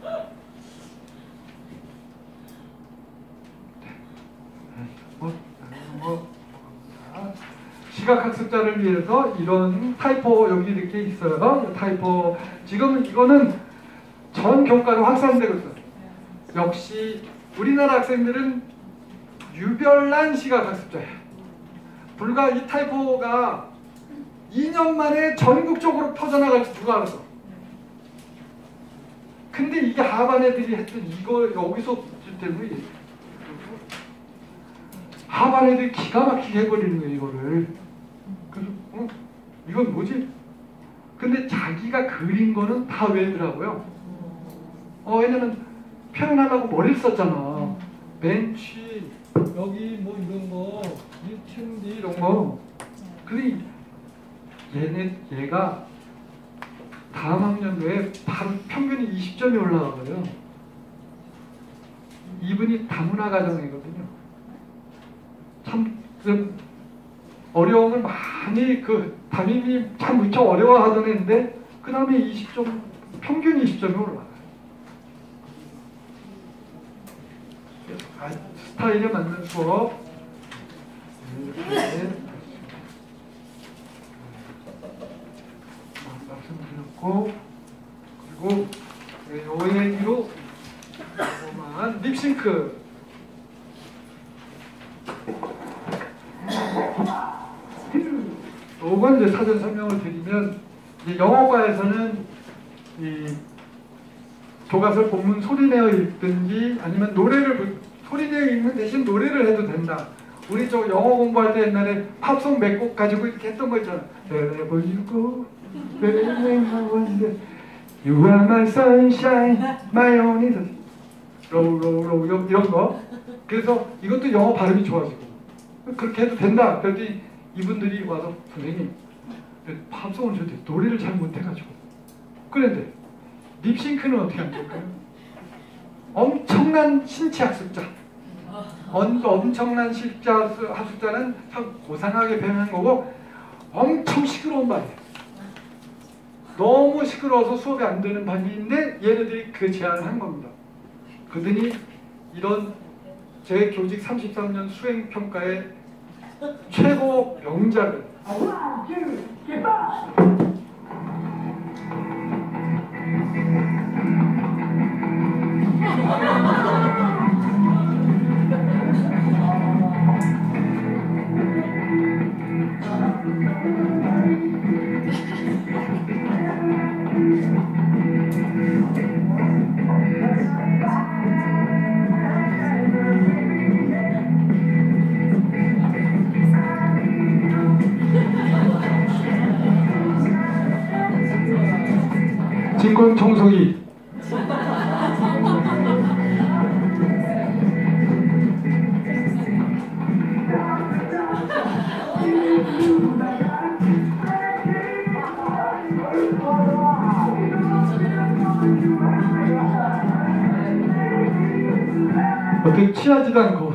시각학습자를 위해서 이런 타이포 여기 이렇게 있어요. 타이포 지금 이거는 전 교과로 확산되고 있어요. 역시 우리나라 학생들은 유별난 시각학습자예요. 불과 이 타이포가 2년 만에 전국적으로 퍼져나갈 줄 누가 알았어? 근데 이게 하반 애들이 했던 이거 여기서 때문에 하반 애들이 기가 막히게 해버리는 거예요, 이거를. 그래서 이건 뭐지? 근데 자기가 그린 거는 다 외우더라고요. 왜냐면 표현하려고 머리를 썼잖아. 벤치, 여기 뭐 이런 거, 유튜브 이런 거. 근데 얘가 다음 학년도에 바로 평균이 20점이 올라가거든요. 이분이 다문화 가정이거든요. 참 어려움을 많이 담임이 참 무척 어려워하던 애인데 그 다음에 20점 평균 20점이 올라가요. 스타일에 맞는 수업 이렇게 말씀드렸고 그리고 요 얘기로 요거만 립싱크 요건 이제 사전 설명을 드리면 이제 영어과에서는 이 교과서 본문 소리내어 읽든지 아니면 노래를 소리내어 읽는 대신 노래를 해도 된다. 우리 저 영어 공부할 때 옛날에 팝송 몇 곡 가지고 이렇게 했던 거 있잖아. Wherever you go, wherever I wander, you are my sunshine, my only sunshine. 로우 이런 거. 그래서 이것도 영어 발음이 좋아지고 그렇게 해도 된다. 그랬더니 이분들이 와서 선생님 팝송을 저한테 노래를 잘 못해가지고 그런데 립싱크는 어떻게 안 될까요? 엄청난 신체 학습자. 엄청난 신체 학습자는 참 고상하게 표현한 거고 엄청 시끄러운 반이에요. 너무 시끄러워서 수업이 안 되는 반인데 얘네들이 그 제안을 한 겁니다. 그러더니 이런 제 교직 33년 수행평가의 최고 명작을 진공청소기 어떻게 취하지도 않고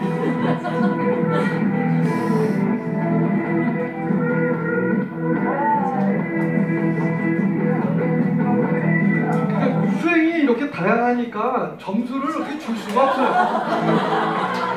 수행이 이렇게 다양하니까 점수를 어떻게 줄 수가 없어요.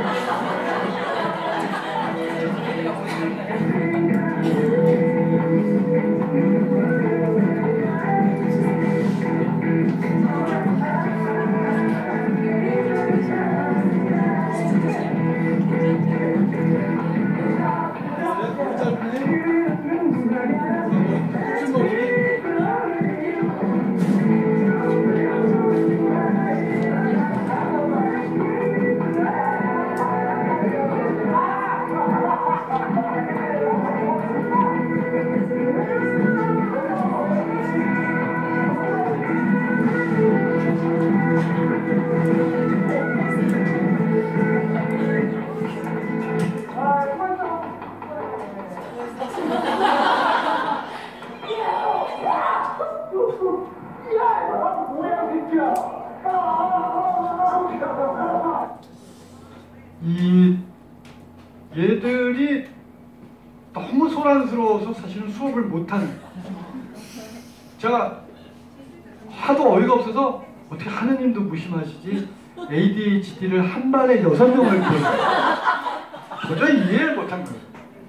얘들이 너무 소란스러워서 사실은 수업을 못하는 거예요. 제가 하도 어이가 없어서 어떻게 하느님도 무심하시지 ADHD를 한 반에 6명을 키워요. 도저히 이해를 못한 거예요.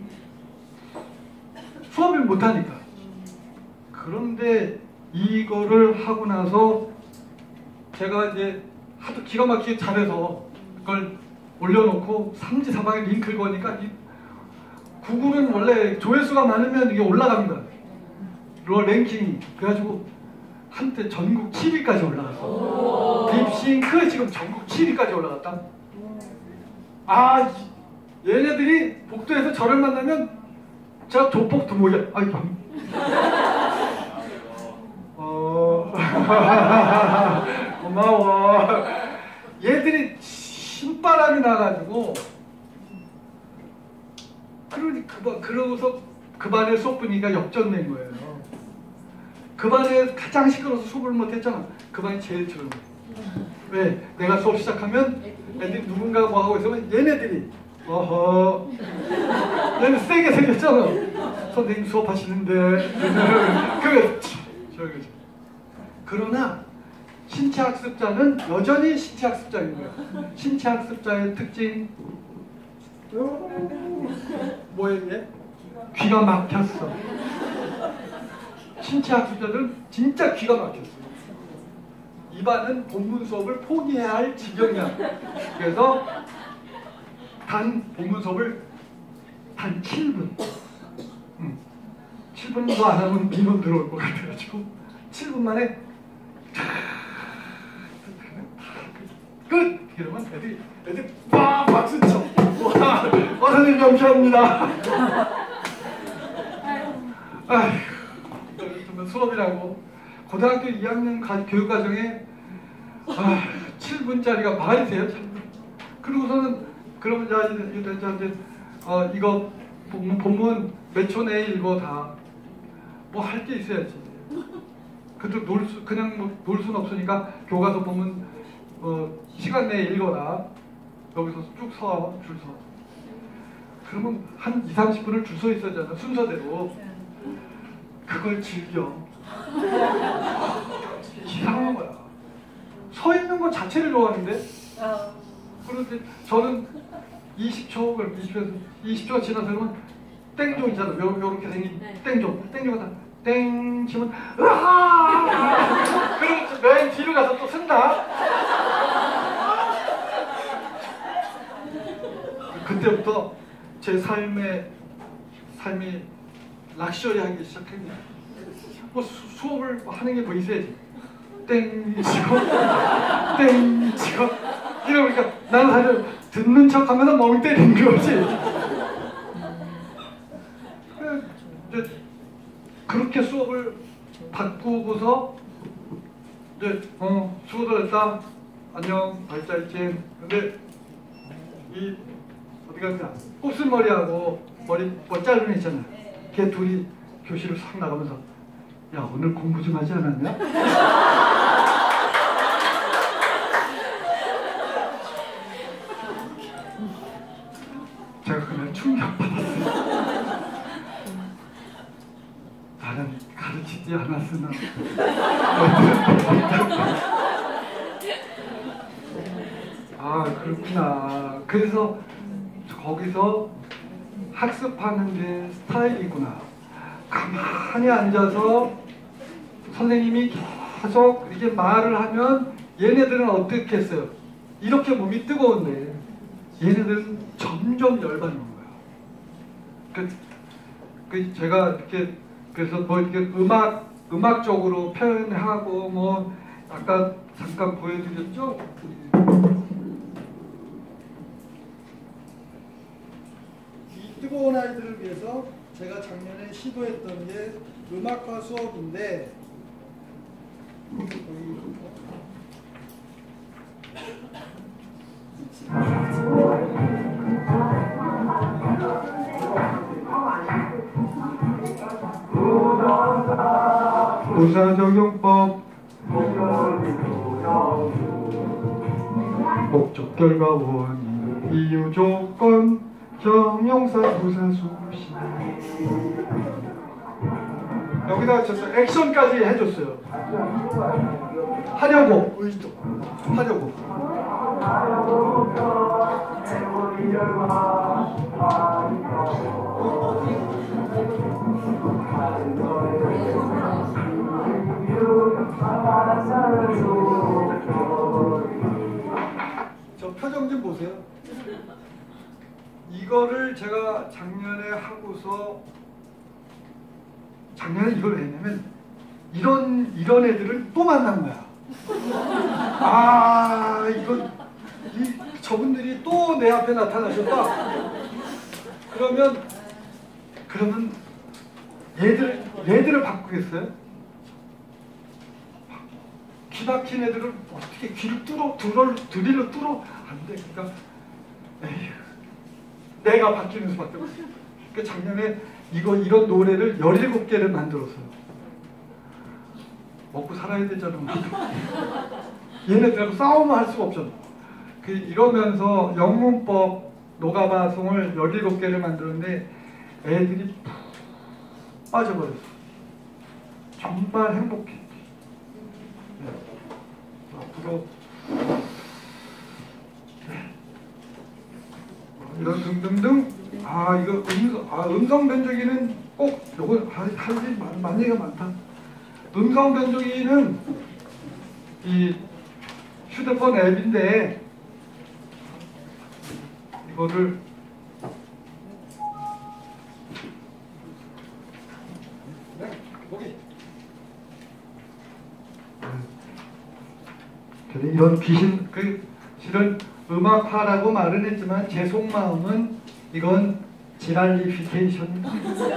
수업을 못하니까. 그런데 이거를 하고 나서 제가 이제 하도 기가 막히게 잘해서 그걸 올려놓고 삼지사방에 링크를 거니까 구글은 원래 조회수가 많으면 이게 올라갑니다. 랭킹이. 그래가지고 한때 전국 7위까지 올라갔어. 립싱크 지금 전국 7위까지 올라갔다. 아, 얘네들이 복도에서 저를 만나면 제가 조폭 두목이야. 아이, 고마워. 얘들이 신바람이 나가지고 그러고서 그 반에 수업 분위기가 역전된 거예요. 그 반에 가장 시끄러워서 수업을 못했잖아. 그 반이 제일 조용해. 왜? 내가 수업 시작하면 애들이 누군가 뭐 하고 있으면 얘네들이 어허 얘는 세게 생겼잖아. 선생님 수업하시는데 그래 저기 그러나 신체학습자는 여전히 신체학습자인 거예요. 신체학습자의 특징 뭐예요? 귀가 막혔어. 신체학습자들은 진짜 귀가 막혔어요. 이 반은 본문 수업을 포기해야 할 지경이야. 그래서 본문 수업을 단 7분 7분도 안 하면 민원 들어올 것 같아가지고 7분 만에 끝! 이러면 애들이 빡! 박수 쳐! 와! 선생님 감사합니다. 아휴, 정말 수업이라고 고등학교 2학년 교육과정에 7분짜리가 말이 돼요? 그리고서는 그러면 이제 이거 본문 몇 초 내에 읽어 다 뭐 할 게 있어야지. 그래도 그냥 뭐 놀 수는 없으니까 교과서 보면 시간 내에 읽어라. 여기서 쭉 서, 줄 서. 그러면 한 2, 30분을 줄 서 있어야잖아, 순서대로. 그걸 즐겨. 이상한 거야. 서 있는 것 자체를 좋아하는데. 그런데 저는 20초, 그럼 20초가 지나서 그러면 땡조 있잖아. 요렇게 생긴 땡조가 땡 치면 으아! 그럼 맨 뒤로 가서 또 쓴다. 그때부터 제 삶이 락셔리하기 시작했네. 뭐 수업을 하는 게 뭐 있어야지. 땡 치고 땡 치고 이러니까 나는 사실 듣는 척하면서 멍 때리는 거지. 그렇게 수업을 바꾸고서 이제 수고들 했다. 안녕 발자이젠. 근데 이 어디 갔냐? 곱슬머리하고 머리 짧은 애 있잖아. 걔 둘이 교실을 싹 나가면서 야 오늘 공부 좀 하지 않았냐? 제가 그날 충격받았어요. 나는 가르치지 않았으나 아 그렇구나. 그래서 거기서 학습하는 게 스타일이구나. 가만히 앉아서 선생님이 계속 이렇게 말을 하면 얘네들은 어떻게 했어요? 이렇게 몸이 뜨거운데 얘네들은 점점 열받는 거야. 제가 이렇게 그래서 뭐 이렇게 음악적으로 표현하고 뭐 아까 잠깐 보여드렸죠? 이 뜨거운 아이들을 위해서 제가 작년에 시도했던 게 음악과 수업인데 부사적용법 목적 결과 원인 이유 조건 정용사 부사 수시 여기다가 액션까지 해줬어요. 하려고 의도 하려고 저 표정 좀 보세요. 이거를 제가 작년에 하고서 작년에 이걸 왜냐면 이런 애들을 또 만난 거야. 아 이건 저분들이 또 내 앞에 나타나셨다. 그러면 얘들을 바꾸겠어요? 귀 막힌 애들을 어떻게 귀를 드릴로 뚫어? 안 돼. 그러니까 에휴, 내가 바뀌는 수밖에 없어. 그러니까 작년에 이런 노래를 17개를 만들었어요. 먹고 살아야 되잖아. 얘네들하고 싸움을 할 수가 없잖아. 이러면서 영문법 노가방송을 17개를 만들었는데 애들이 푹 빠져버렸어. 정말 행복해. 네. 앞으로 이런 등등등. 이거 음성 변조기는 꼭 요거 할일 많은 얘기가 많다. 음성 변조기는 이 휴대폰 앱인데 이거를 이런 귀신 실은 음악파라고 말은 했지만 제 속마음은 이건 지랄리피케이션입니다.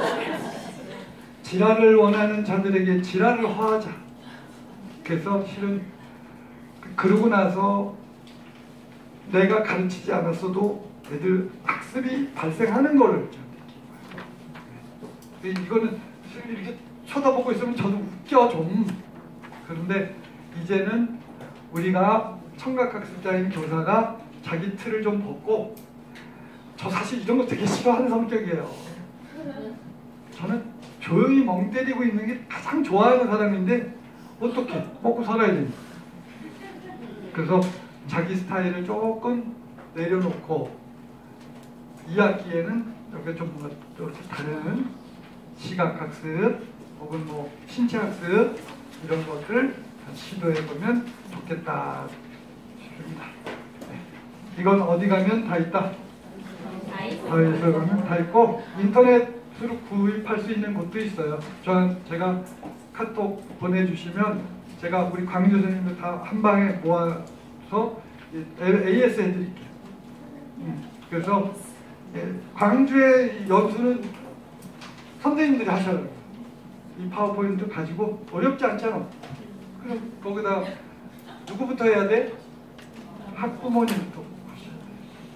지랄을 원하는 자들에게 지랄을 화하자. 그래서 실은 그러고 나서 내가 가르치지 않았어도 애들 학습이 발생하는 거를 이거는 이렇게 쳐다보고 있으면 저도 웃겨 좀. 그런데 이제는 우리가 청각학습자인 교사가 자기 틀을 좀 벗고, 저 사실 이런 거 되게 싫어하는 성격이에요. 저는 조용히 멍 때리고 있는 게 가장 좋아하는 사람인데 어떻게 먹고 살아야 되니까. 그래서 자기 스타일을 조금 내려놓고 2학기에는 여기 좀 뭔가 또 다른 시각학습 혹은 뭐 신체학습 이런 것들 시도해보면 좋겠다 싶습니다. 네. 이건 어디 가면 다 있다. 다이소에 가면 다 있고 인터넷으로 구입할 수 있는 곳도 있어요. 제가 카톡 보내주시면 제가 우리 광주 선생님들 다 한 방에 모아서 AS 해드릴게요. 그래서 광주의 연수는 선생님들이 하셔야 돼요. 이 파워포인트 가지고 어렵지 않잖아. 그럼 거기다 누구부터 해야 돼? 학부모님부터 하셔야 돼.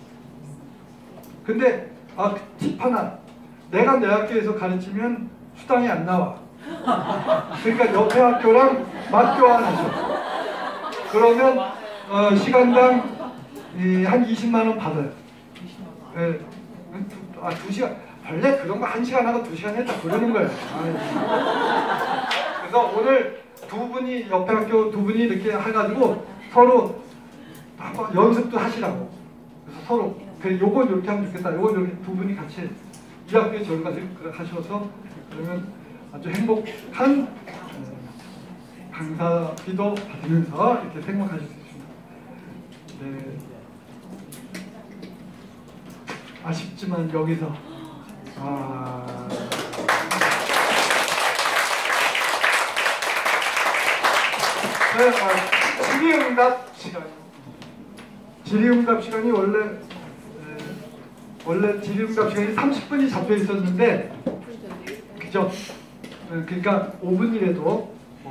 근데 팁 하나. 내가 내 학교에서 가르치면 수당이 안 나와. 그러니까 옆에 학교랑 맞교환하셔. 그러면 시간당 한 20만 원 받아요. 네. 2시간. 원래 그런 거 1시간 하고 2시간 했다 그러는 거예요. 그래서 오늘 두 분이 옆에 학교 두 분이 이렇게 해가지고 서로 한번 연습도 하시라고. 그래서 서로 그래 요건 이렇게 하면 좋겠다. 요건 이렇게 두 분이 같이 이 학교에 저기 가서 하셔서 그러면 아주 행복한 강사비도 받으면서 이렇게 생각하실 수 있습니다. 네. 아쉽지만 여기서 질의응답 시간. 질의응답 시간이 원래 질의응답 시간이 30분이 잡혀 있었는데, 그죠? 그러니까 5분이라도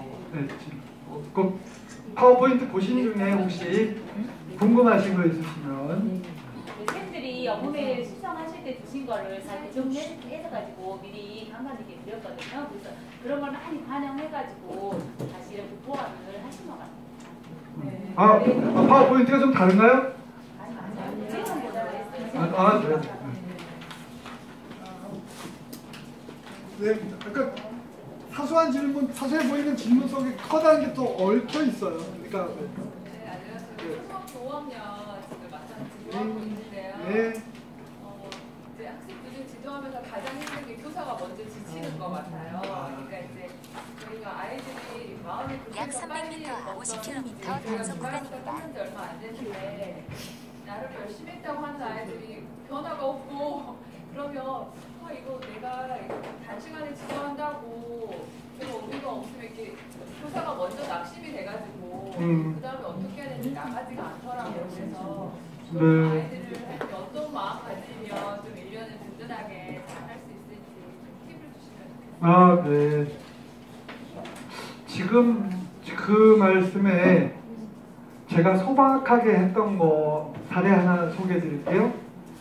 꼭 파워포인트 보신 중에 혹시 궁금하신 거 있으시면. 쌤들이 업무메일 신청하실 때 주신 거를 잘 대정해서 미리 강사님께 드렸거든요. 그래서 그런 걸 많이 반영해가지고 다시 이렇게 보완을 하신 것 같아요. 네. 파워포인트가 좀 다른가요? 아니, 맞아요. 예전보다 네. 네, 약간 사소한 질문, 사소해 보이는 질문 속에 커다란 게 또 얽혀 있어요. 그러니까. 네, 안녕하세요. 초등학교 5학년 지금 마찬가지로 하고 있는데요. 네. 이제 학생 기준 지도하면서 가장 힘든 게 교사가 먼저 지치는 것 같아요. 그러니까 이제 저희가 아이들이 마음이 약 300m, 50km 단속 구간입니다. 했는지 얼마 안 됐는데 나름 열심히 했다고 하는 아이들이 변화가 없고 그러면 이거 내가 단시간에 지도한다고 제가 의미가 없으면 이렇게 교사가 먼저 낙심이 돼가지고 그 다음에 어떻게 해야 되는지 나가지가 않더라고요. 그래서 좀 아이들을 어떤 마음가짐이면 좀 1년을 든든하게 잘 할 수 있을지 팁을 주시면 좋겠습니다. 네. 지금 그 말씀에 제가 소박하게 했던 거 사례 하나 소개해 드릴게요.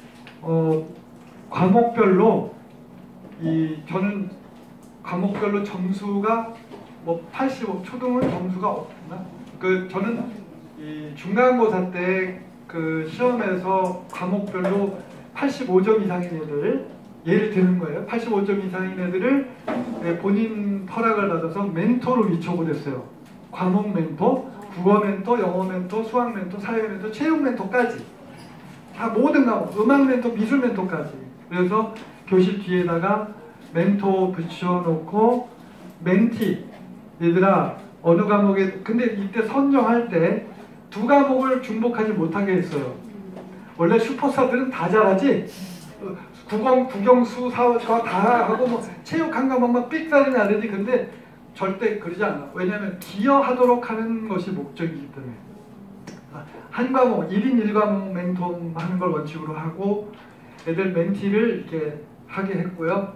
과목별로 저는 과목별로 점수가 뭐 85, 초등은 점수가 없나? 저는 이 중간고사 때 그 시험에서 과목별로 85점 이상인 애들, 예를 드는 거예요. 85점 이상인 애들을 본인 허락을 받아서 멘토로 위촉을 과목 멘토, 국어 멘토, 영어 멘토, 수학 멘토, 사회 멘토, 체육 멘토까지 다 모든 과목, 음악 멘토, 미술 멘토까지. 그래서 교실 뒤에다가 멘토 붙여놓고 멘티, 얘들아 어느 과목에, 근데 이때 선정할 때 두 과목을 중복하지 못하게 했어요. 원래 슈퍼스타들은 다 잘하지, 국영수 사과 다 하고 뭐 체육 한 과목만 삑사리 나르지. 근데 절대 그러지 않아. 왜냐하면 기여하도록 하는 것이 목적이기 때문에. 한 과목, 1인 1과목 멘토 하는 걸 원칙으로 하고 애들 멘티를 이렇게 하게 했고요.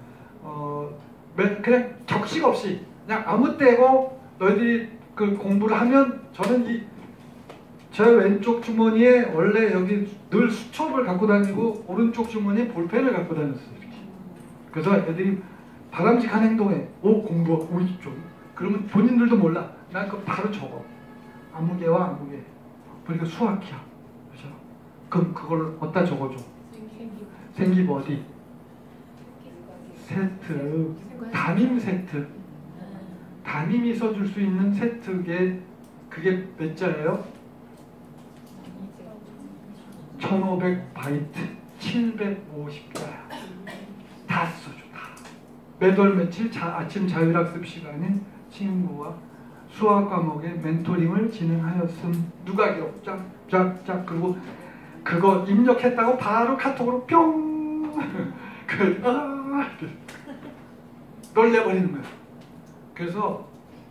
그냥 격식 없이 그냥 아무 때고 너희들이 그 공부를 하면, 저는 제 왼쪽 주머니에 원래 여기 늘 수첩을 갖고 다니고 오른쪽 주머니에 볼펜을 갖고 다녔어요. 이렇게. 그래서 애들이 바람직한 행동에 공부, 좀 그러면 본인들도 몰라. 난 그거 바로 적어. 아무개와 아무개. 그러니까 수학이야. 그죠? 그럼 그걸 어디다 적어줘? 생기 어디? 세트. 담임 세트. 담임이 써줄 수 있는 세트게 그게 몇 자예요? 1500바이트 750자야. 다 써줘. 다. 매달 며칠 아침 자율학습 시간에 친구와 수학 과목의 멘토링을 진행하였음. 누가 기억? 쫙쫙쫙. 그리고 그거 입력했다고 바로 카톡으로 뿅 놀래버리는 거야. 그래서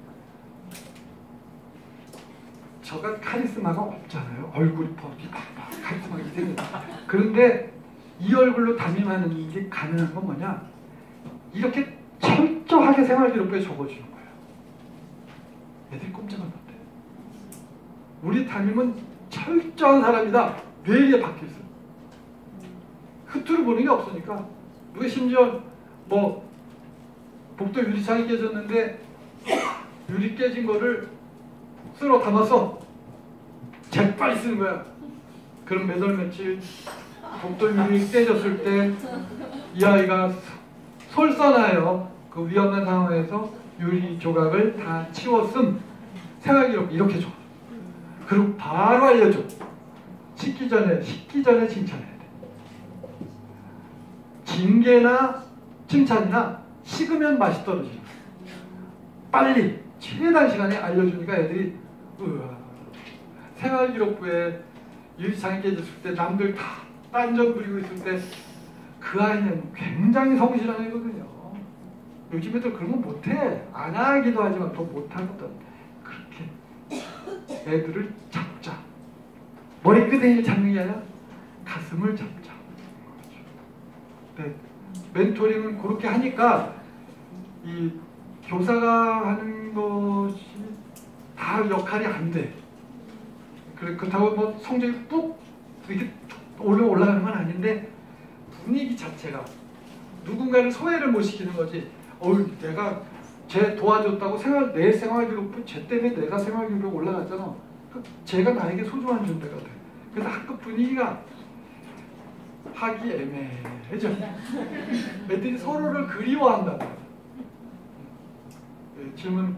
저가 카리스마가 없잖아요. 얼굴이 카리스마가 생겼다. 그런데 이 얼굴로 담임하는 게 가능한 건 뭐냐? 이렇게 철저하게 생활기록부에 적어주는 거예요. 애들이 꼼짝을 못해. 우리 담임은 철저한 사람이다. 뇌리에 박혀있어. 흐트러 보는 게 없으니까. 누가 심지어 뭐 복도 유리창이 깨졌는데 유리 깨진 거를 쓸어 담았어. 재빨리 쓰는 거야. 그럼 몇 월 며칠 복도 유리 깨졌을 때 이 아이가 솔선하여 그 위험한 상황에서 유리 조각을 다 치웠음. 생활기록 이렇게 줘. 그리고 바로 알려줘. 식기 전에 칭찬해야 돼. 징계나 칭찬이나 식으면 맛이 떨어지는 거야. 빨리 최단 시간에 알려주니까 애들이 생활기록부에 유리창이 깨졌을 때 남들 다 딴전 부리고 있을 때 그 아이는 굉장히 성실한 애거든요. 요즘 애들 그런 거 못해. 안 하기도 하지만 더 못하거든. 그렇게 애들을 잡자. 머리끄댕이를 잡는 게 아니라 가슴을 잡자. 네. 멘토링은 그렇게 하니까 이 교사가 하는 것이 다 역할이 안 돼. 그렇다고 뭐 성적이 뚝 이렇게 올라가는 건 아닌데 분위기 자체가 누군가를 소외를 못 시키는 거지. 내가 쟤 도와줬다고 내 생활기록부 쟤 때문에 내가 생활기록에 올라갔잖아. 쟤가 나에게 소중한 존재가 돼. 그래서 학급 분위기가 하기 애매해져. 애들이 서로를 그리워한다. 네, 질문.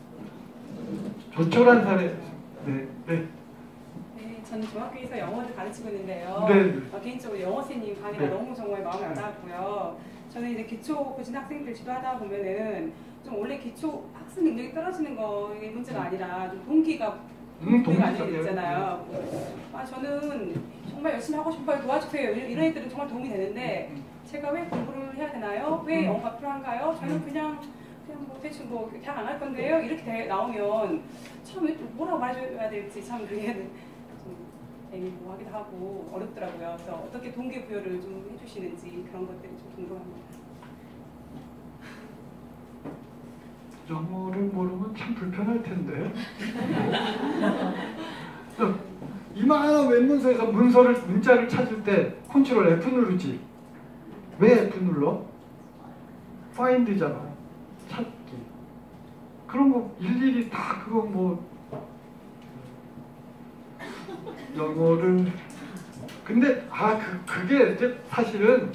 조촐한 사례. 네. 저는 중학교에서 영어를 가르치고 있는데요. 네. 개인적으로 영어 선생님 강의가 네. 너무 정말 마음에 와닿았고요. 저는 이제 기초 고진 학생들 지도하다 보면은 좀 원래 기초 학습 능력이 떨어지는 거의 문제가 아니라 좀 동기가 안 되잖아요. 저는 정말 열심히 하고 싶어요. 도와주세요. 이런 애들은 정말 도움이 되는데 제가 왜 공부를 해야 되나요? 왜 영어가 필요한가요? 저는 그냥 뭐 대충 뭐 그냥 안 할 건데요. 이렇게 나오면 참 뭐라고 말해줘야 될지 참 그게는 애매모호하기도 하고 어렵더라고요. 그래서 어떻게 동기부여를 좀 해주시는지 그런 것들이 좀 궁금합니다. 영어를 모르면 참 불편할 텐데. 이만한 웹문서에서 문자를 찾을 때 컨트롤 F 누르지. 왜 F 눌러? find잖아. 찾기. 그런 거 일일이 다 그거 뭐 영어를 근데 그게 이제 사실은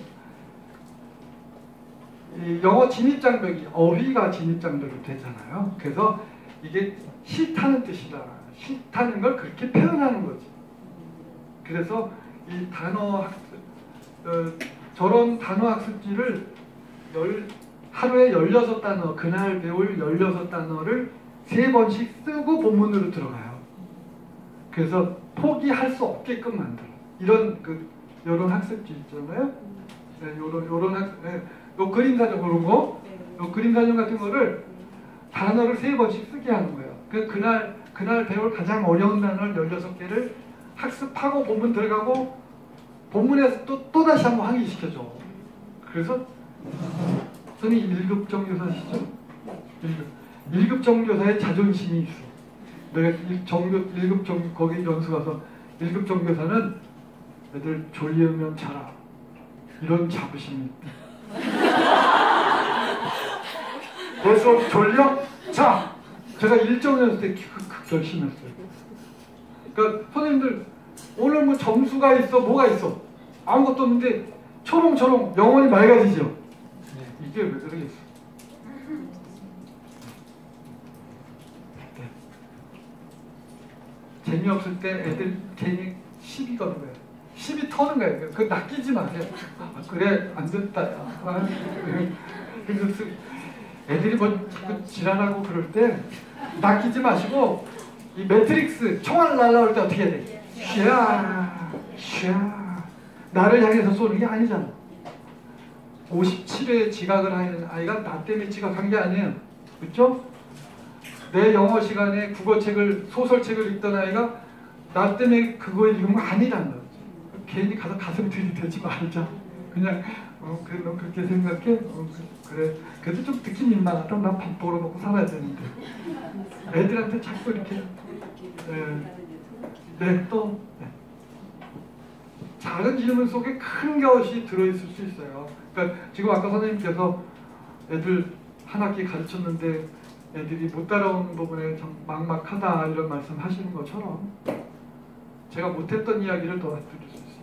이 영어 진입장벽이 어휘가 진입장벽이 되잖아요. 그래서 이게 싫다는 뜻이다. 싫다는 걸 그렇게 표현하는 거지. 그래서 이 단어 학습 저런 단어 학습지를 하루에 16단어 그날 배울 16단어를 3번씩 쓰고 본문으로 들어가요. 그래서 포기할 수 없게끔 만들어. 이런 학습지 있잖아요. 네, 요런 학습. 네. 요 그림 사전 그런 거. 요 그림 사전 같은 거를 단어를 3번씩 쓰게 하는 거예요. 그날 배울 가장 어려운 단어를 16개를 학습하고 본문 들어가고 본문에서 또 다시 한번 항의시켜줘. 그래서 선생님 1급 정교사시죠? 1급 정교사의 자존심이 있어. 내가 1급 거기 연수 가서 1급 정교사는 애들 졸리면 자라. 이런 자부심이 있다. 벌써 졸려? 자! 제가 일정이었을 때 결심했어요. 그러니까 선생님들 오늘 뭐 점수가 있어 뭐가 있어 아무것도 없는데 초롱초롱 영혼이 맑아지죠. 이게 왜 그러겠어? 네. 재미없을 때 애들 괜히 시비 거는 거예요. 시비 터는 거예요. 그거 낚이지 마세요. 아, 그래 안 됐다. 아, 그래서 애들이 뭐 자꾸 지랄하고 그럴 때 낚이지 마시고 이 매트릭스 총알 날라올 때 어떻게 해야 돼? 슈야 나를 향해서 쏘는 게 아니잖아. 57회 지각을 하는 아이가 나 때문에 지각한 게 아니에요. 그렇죠? 내 영어 시간에 국어책을 소설책을 읽던 아이가 나 때문에 그거 읽은 거 아니라는 거죠. 괜히 가서 가슴 들이대지 말자. 그냥 그래 너 그렇게 생각해? 그래 그래도 좀 듣기 민망하다. 난 밥 벌어먹고 살아야 되는데 애들한테 자꾸 이렇게 또 작은 질문 속에 큰 것이 들어있을 수 있어요. 그러니까 지금 아까 선생님께서 애들 한 학기 가르쳤는데 애들이 못 따라오는 부분에 좀 막막하다 이런 말씀 하시는 것처럼 제가 못했던 이야기를 도와드릴 수 있습니다.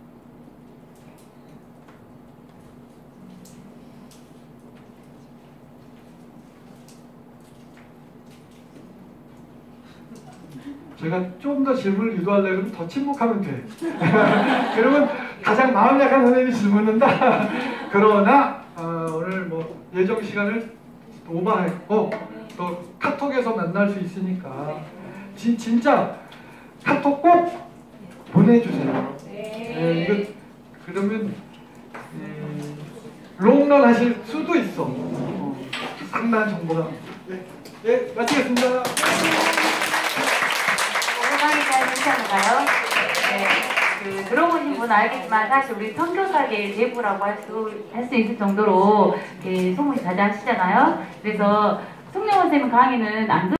제가 좀 더 질문을 유도하려면 더 침묵하면 돼. 그러면 가장 마음 약한 선생님이 질문한다. 그러나 오늘 뭐 예정 시간을 오버했고 또 카톡에서 만날 수 있으니까 진짜 카톡 꼭 보내주세요. 이거 그러면 롱런 하실 수도 있어. 상당한 정보가. 네, 마치겠습니다. 괜찮은가요? 네, 들어보신 분은 알겠지만 사실 우리 선교사계의 대부라고 할 수 있을 정도로 소문이 자자하시잖아요. 그래서 송영원 선생님 강의는 안